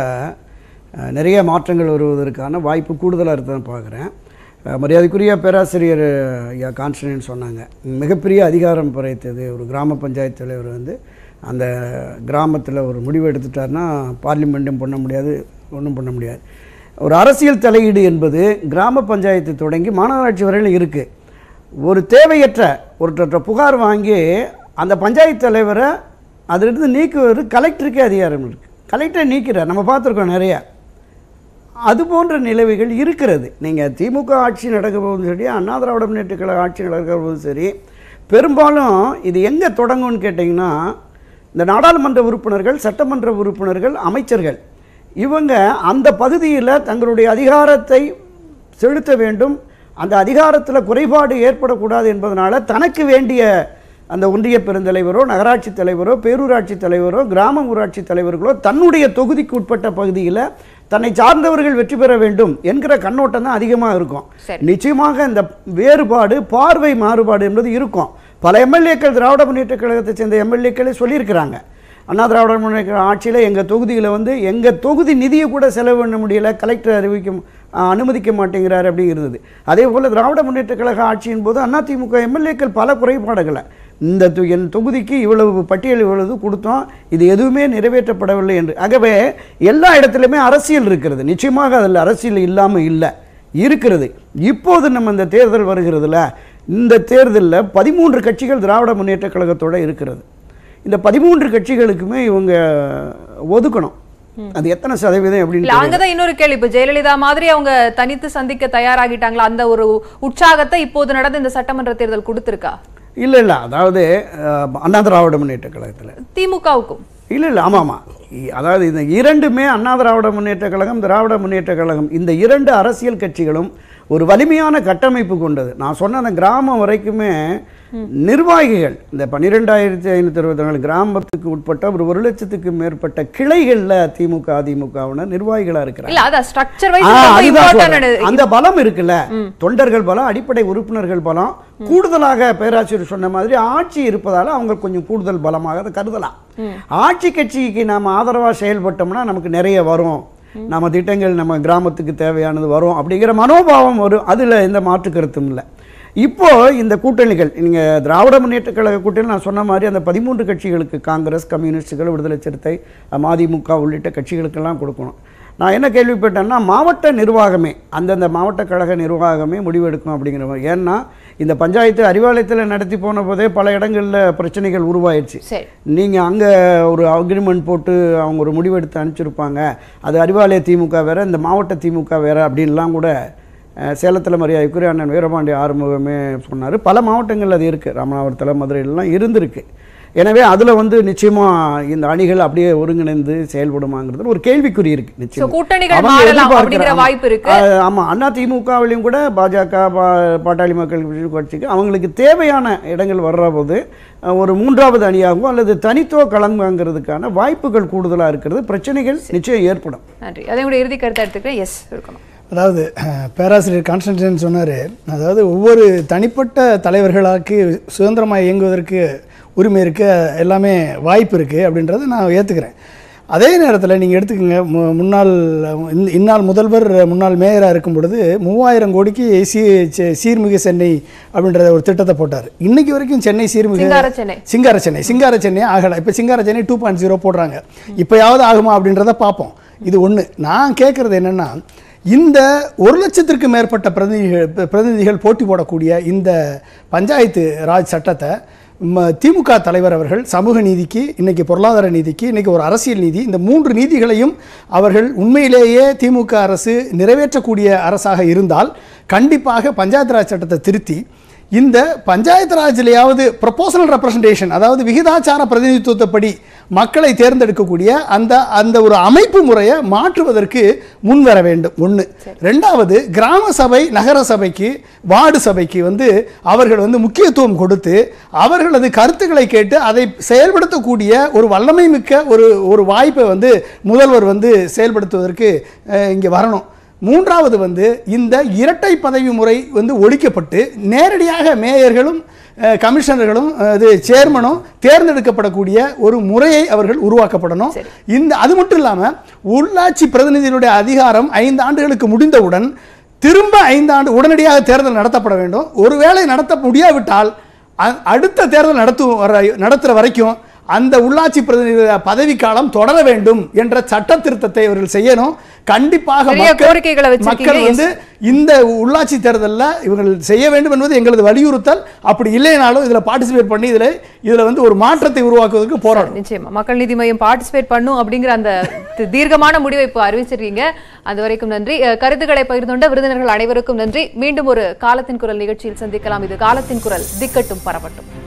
நிறைய மாற்றங்கள் வருவதற்கான வாய்ப்பு கூடுதலாக இருக்குதுன்னு பார்க்குறேன். மரியாதைக்குரிய பேராசிரியர் ஐயா கான்ஸ்டன்டைன் சொன்னாங்க, மிகப்பெரிய அதிகாரம் படைத்தது ஒரு கிராம பஞ்சாயத்து தலைவர் அந்த கிராமத்தில் ஒரு முடிவு எடுத்துட்டார்னா பார்லிமெண்ட்டும் பண்ண முடியாது, ஒன்றும் பண்ண முடியாது. ஒரு அரசியல் தலையீடு என்பது கிராம பஞ்சாயத்து தொடங்கி மாநகராட்சி வரையில் இருக்குது. ஒரு தேவையற்ற ஒருத்தர் புகார் வாங்கி அந்த பஞ்சாயத்து தலைவரை அதிலிருந்து நீக்குவது கலெக்டருக்கே அதிகாரம் இருக்குது. கலெக்டரை நீக்கிறார், நம்ம பார்த்துருக்கோம் நிறையா. அது போன்ற நிலவுகள் இருக்கிறது. நீங்கள் திமுக ஆட்சி நடக்க போதும் சரி, அண்ணா திராவிட முன்னேற்ற கழக ஆட்சி நடக்கிற போதும் சரி, பெரும்பாலும் இது எங்கே தொடங்கும்னு கேட்டிங்கன்னா, இந்த நாடாளுமன்ற உறுப்பினர்கள், சட்டமன்ற உறுப்பினர்கள், அமைச்சர்கள் இவங்க அந்த பகுதியில் தங்களுடைய அதிகாரத்தை செலுத்த வேண்டும். அந்த அதிகாரத்தில் குறைபாடு ஏற்படக்கூடாது என்பதனால தனக்கு வேண்டிய அந்த ஒன்றிய பெருந்தலைவரோ, நகராட்சி தலைவரோ, பேரூராட்சி தலைவரோ, கிராம ஊராட்சி தலைவர்களோ தன்னுடைய தொகுதிக்கு உட்பட்ட பகுதியில் தன்னை சார்ந்தவர்கள் வெற்றி பெற வேண்டும் என்கிற கண்ணோட்டம் தான் அதிகமாக இருக்கும். நிச்சயமாக இந்த வேறுபாடு, பார்வை மாறுபாடு என்பது இருக்கும். பல எம்எல்ஏக்கள் திராவிட முன்னேற்ற கழகத்தை சேர்ந்த எம்எல்ஏக்களே சொல்லியிருக்கிறாங்க, அண்ணா திராவிட முன்னேற்ற ஆட்சியில் எங்கள் தொகுதியில் எங்கள் தொகுதி நிதியை கூட செலவு பண்ண முடியல, கலெக்டர் அனுமதிக்க மாட்டேங்கிறார் அப்படிங்கிறது. அதே போல் திராவிட முன்னேற்ற கழக ஆட்சியின் போது அதிமுக எம்எல்ஏக்கள் பல குறைபாடுகளை என் தொகுதிக்கு இவ்வளவு பட்டியல் இவ்வளவு கொடுத்தோம், இது எதுவுமே நிறைவேற்றப்படவில்லை என்று. ஆகவே எல்லா இடத்துலையுமே அரசியல் இருக்கிறது. நிச்சயமாக அதில் அரசியல் இல்லாமல் இல்லை, இருக்கிறது. இப்போது நம்ம இந்த தேர்தல் வருகிறதுல, இந்த தேர்தலில் 13 கட்சிகள் திராவிட முன்னேற்ற கழகத்தோடு இருக்கிறது. இந்த 13 கட்சிகளுக்குமே இவங்க ஒதுக்கணும். அது எத்தனை சதவீதம் அப்படின்னு அங்கதான் இன்னொரு கேள்வி. இப்ப ஜெயலலிதா மாதிரி அவங்க தனித்து சந்திக்க தயாராகிட்டாங்களா? அந்த ஒரு உற்சாகத்தை இப்போது நடந்த இந்த சட்டமன்ற தேர்தல் கொடுத்திருக்கா? இல்ல அதாவது அண்ணா திராவிட முன்னேற்ற கழகத்துல திமுகவுக்கும் இல்ல ஆமாமா, அதாவது இந்த இரண்டுமே அண்ணா திராவிட முன்னேற்ற கழகம், திராவிட முன்னேற்ற கழகம், இந்த இரண்டு அரசியல் கட்சிகளும் ஒரு வலிமையான கட்டமைப்பு கொண்டது. நான் சொன்ன அந்த கிராமம் வரைக்குமே நிர்வாகிகள், இந்த 12,524 கிராமத்துக்கு உட்பட்ட ஒரு 1,00,000க்கு மேற்பட்ட கிளைகள்ல திமுக அதிமுகவினர் நிர்வாகிகளா இருக்கிறாங்க. அந்த பலம் இருக்குல்ல, தொண்டர்கள் பலம், அடிப்படை உறுப்பினர்கள் பலம், கூடுதலாக பேராசிரியர் சொன்ன மாதிரி ஆட்சி இருப்பதால அவங்க கொஞ்சம் கூடுதல் பலமாக அதை கருதலாம். ஆட்சி கட்சிக்கு நாம ஆதரவா செயல்பட்டோம்னா நமக்கு நிறைய வரும், நம்ம திட்டங்கள் நம்ம கிராமத்துக்கு தேவையானது வரும் அப்படிங்கிற மனோபாவம் வரும். அதுல எந்த மாற்று கருத்தும் இல்லை. இப்போ இந்த கூட்டணிகள், நீங்க திராவிட முன்னேற்ற கழக கூட்டணி நான் சொன்ன மாதிரி அந்த 13 கட்சிகளுக்கு, காங்கிரஸ், கம்யூனிஸ்டுகள், விடுதலை சிறுத்தை, மதிமுக உள்ளிட்ட கட்சிகளுக்கெல்லாம் கொடுக்கணும். நான் என்ன கேள்விப்பட்டேன்னா, மாவட்ட நிர்வாகமே, அந்தந்த மாவட்ட கழக நிர்வாகமே முடிவெடுக்கும் அப்படிங்கிற மாதிரி. ஏன்னா இந்த பஞ்சாயத்து அறிவாலயத்தில் நடத்தி போன போதே பல இடங்களில் பிரச்சனைகள் உருவாயிடுச்சு. நீங்கள் அங்கே ஒரு அக்ரிமெண்ட் போட்டு அவங்க ஒரு முடிவெடுத்து அனுப்பிச்சிருப்பாங்க, அது அறிவாலய திமுக வேறு, இந்த மாவட்ட திமுக வேறு அப்படின்லாம் கூட சேலத்தில் மரியாதைக்குரிய அண்ணன் வீரபாண்டி ஆறுமுகமே சொன்னார். பல மாவட்டங்கள் அது இருக்குது, ராமநாதபுரத்தில், மதுரையிலலாம் இருந்திருக்கு. எனவே அதில் நிச்சயமாக இந்த அணிகள் அப்படியே ஒருங்கிணைந்து செயல்படுமாங்கிறது ஒரு கேள்விக்குறி இருக்கு. நிச்சயம் ஆமாம், அண்ணா திமுகவிலையும் கூட பாஜக, பாட்டாளி மக்கள் கட்சிக்கு அவங்களுக்கு தேவையான இடங்கள் வர்ற போது ஒரு மூன்றாவது அணியாகவும் அல்லது தனித்துவ களங்கிறதுக்கான வாய்ப்புகள் கூடுதலாக இருக்கிறது. பிரச்சனைகள் நிச்சயம் ஏற்படும். நன்றி. அதே கூட இறுதி கருத்தை எடுத்துக்கிறேன். எஸ் இருக்கணும். அதாவது பேராசிரியர் கான்ஸ்டன்டைன் சொன்னார், அதாவது ஒவ்வொரு தனிப்பட்ட தலைவர்களாக்கு சுதந்திரமாக இயங்குவதற்கு உரிமை இருக்குது, எல்லாமே வாய்ப்பு இருக்குது அப்படின்றத நான் ஏற்றுக்கிறேன். அதே நேரத்தில் நீங்கள் எடுத்துக்கோங்க, இந்நாள் முதல்வர் முன்னாள் மேயராக இருக்கும் பொழுது 3000 கோடிக்கு சீர்மிகு சென்னை அப்படின்ற ஒரு திட்டத்தை போட்டார். இன்றைக்கி வரைக்கும் சென்னை சிங்கார சென்னை ஆகலை. இப்போ சிங்கார சென்னை 2.0 போடுறாங்க. இப்போயாவது ஆகுமா அப்படின்றத பார்ப்போம். இது ஒன்று. நான் கேட்குறது என்னென்னா, இந்த 1,00,000க்கு மேற்பட்ட பிரதிநிதிகள் போட்டி போடக்கூடிய இந்த பஞ்சாயத்து ராஜ் சட்டத்தை திமுக தலைவர் அவர்கள் சமூக நீதிக்கு, இன்றைக்கி பொருளாதார நீதிக்கு, இன்றைக்கி ஒரு அரசியல் நீதி, இந்த 3 நீதிகளையும் அவர்கள் உண்மையிலேயே திமுக அரசு நிறைவேற்றக்கூடிய அரசாக இருந்தால் கண்டிப்பாக பஞ்சாயத்து ராஜ் சட்டத்தை திருத்தி இந்த பஞ்சாயத்து ராஜ்லையாவது ப்ரொபோசனல் ரெப்ரசன்டேஷன், அதாவது விகிதாச்சார பிரதிநிதித்துவப்படி மக்களை தேர்ந்தெடுக்கக்கூடிய அந்த ஒரு அமைப்பு முறையை மாற்றுவதற்கு முன்வர வேண்டும். ஒன்று. ரெண்டாவது, கிராம சபை நகர சபைக்கு வார்டு சபைக்கு அவர்கள் முக்கியத்துவம் கொடுத்து அவர்களது கருத்துக்களை கேட்டு அதை செயல்படுத்தக்கூடிய ஒரு வல்லமை மிக்க ஒரு வாய்ப்பை முதல்வர் செயல்படுத்துவதற்கு இங்கே வரணும். மூன்றாவது இந்த இரட்டை பதவி முறை ஒழிக்கப்பட்டு நேரடியாக மேயர்களும் கமிஷனர்களும் சேர்மனும் தேர்ந்தெடுக்கப்படக்கூடிய ஒரு முறையை அவர்கள் உருவாக்கப்படணும். அது மட்டும் இல்லாமல் உள்ளாட்சி பிரதிநிதிகளுடைய அதிகாரம் 5 ஆண்டுகளுக்கு முடிந்தவுடன் திரும்ப 5 ஆண்டு உடனடியாக தேர்தல் நடத்தப்பட வேண்டும். ஒருவேளை நடத்த முடியாவிட்டால் அடுத்த தேர்தல் நடத்துகிற வரைக்கும் அந்த உள்ளாட்சி பிரதிநிதி பதவிக்காலம் தொடர வேண்டும் என்ற சட்ட திருத்தத்தை அவர்கள் செய்யணும். கண்டிப்பாக மக்கள் இந்த உள்ளாட்சி தேர்தலில் இவர்கள் செய்ய வேண்டும் என்பது எங்களது வலியுறுத்தல். அப்படி இல்லைனாலும் இதில் பார்ட்டிசிபேட் பண்ணி இதில் ஒரு மாற்றத்தை உருவாக்குவதற்கு போராடும். நிச்சயமா மக்கள் நீதி மையம் பார்ட்டிசிபேட் பண்ணும் அப்படிங்கிற அந்த தீர்க்கமான முடிவை இப்போ அறிவிச்சிருக்கீங்க. அது வரைக்கும் நன்றி. கருத்துக்களை பகிர்ந்துள்ள விருந்தினர்கள் அனைவருக்கும் நன்றி. மீண்டும் ஒரு காலத்தின் குரல் நிகழ்ச்சியில் சந்திக்கலாம். இது காலத்தின் குரல், திக்கட்டும் பரவட்டும்.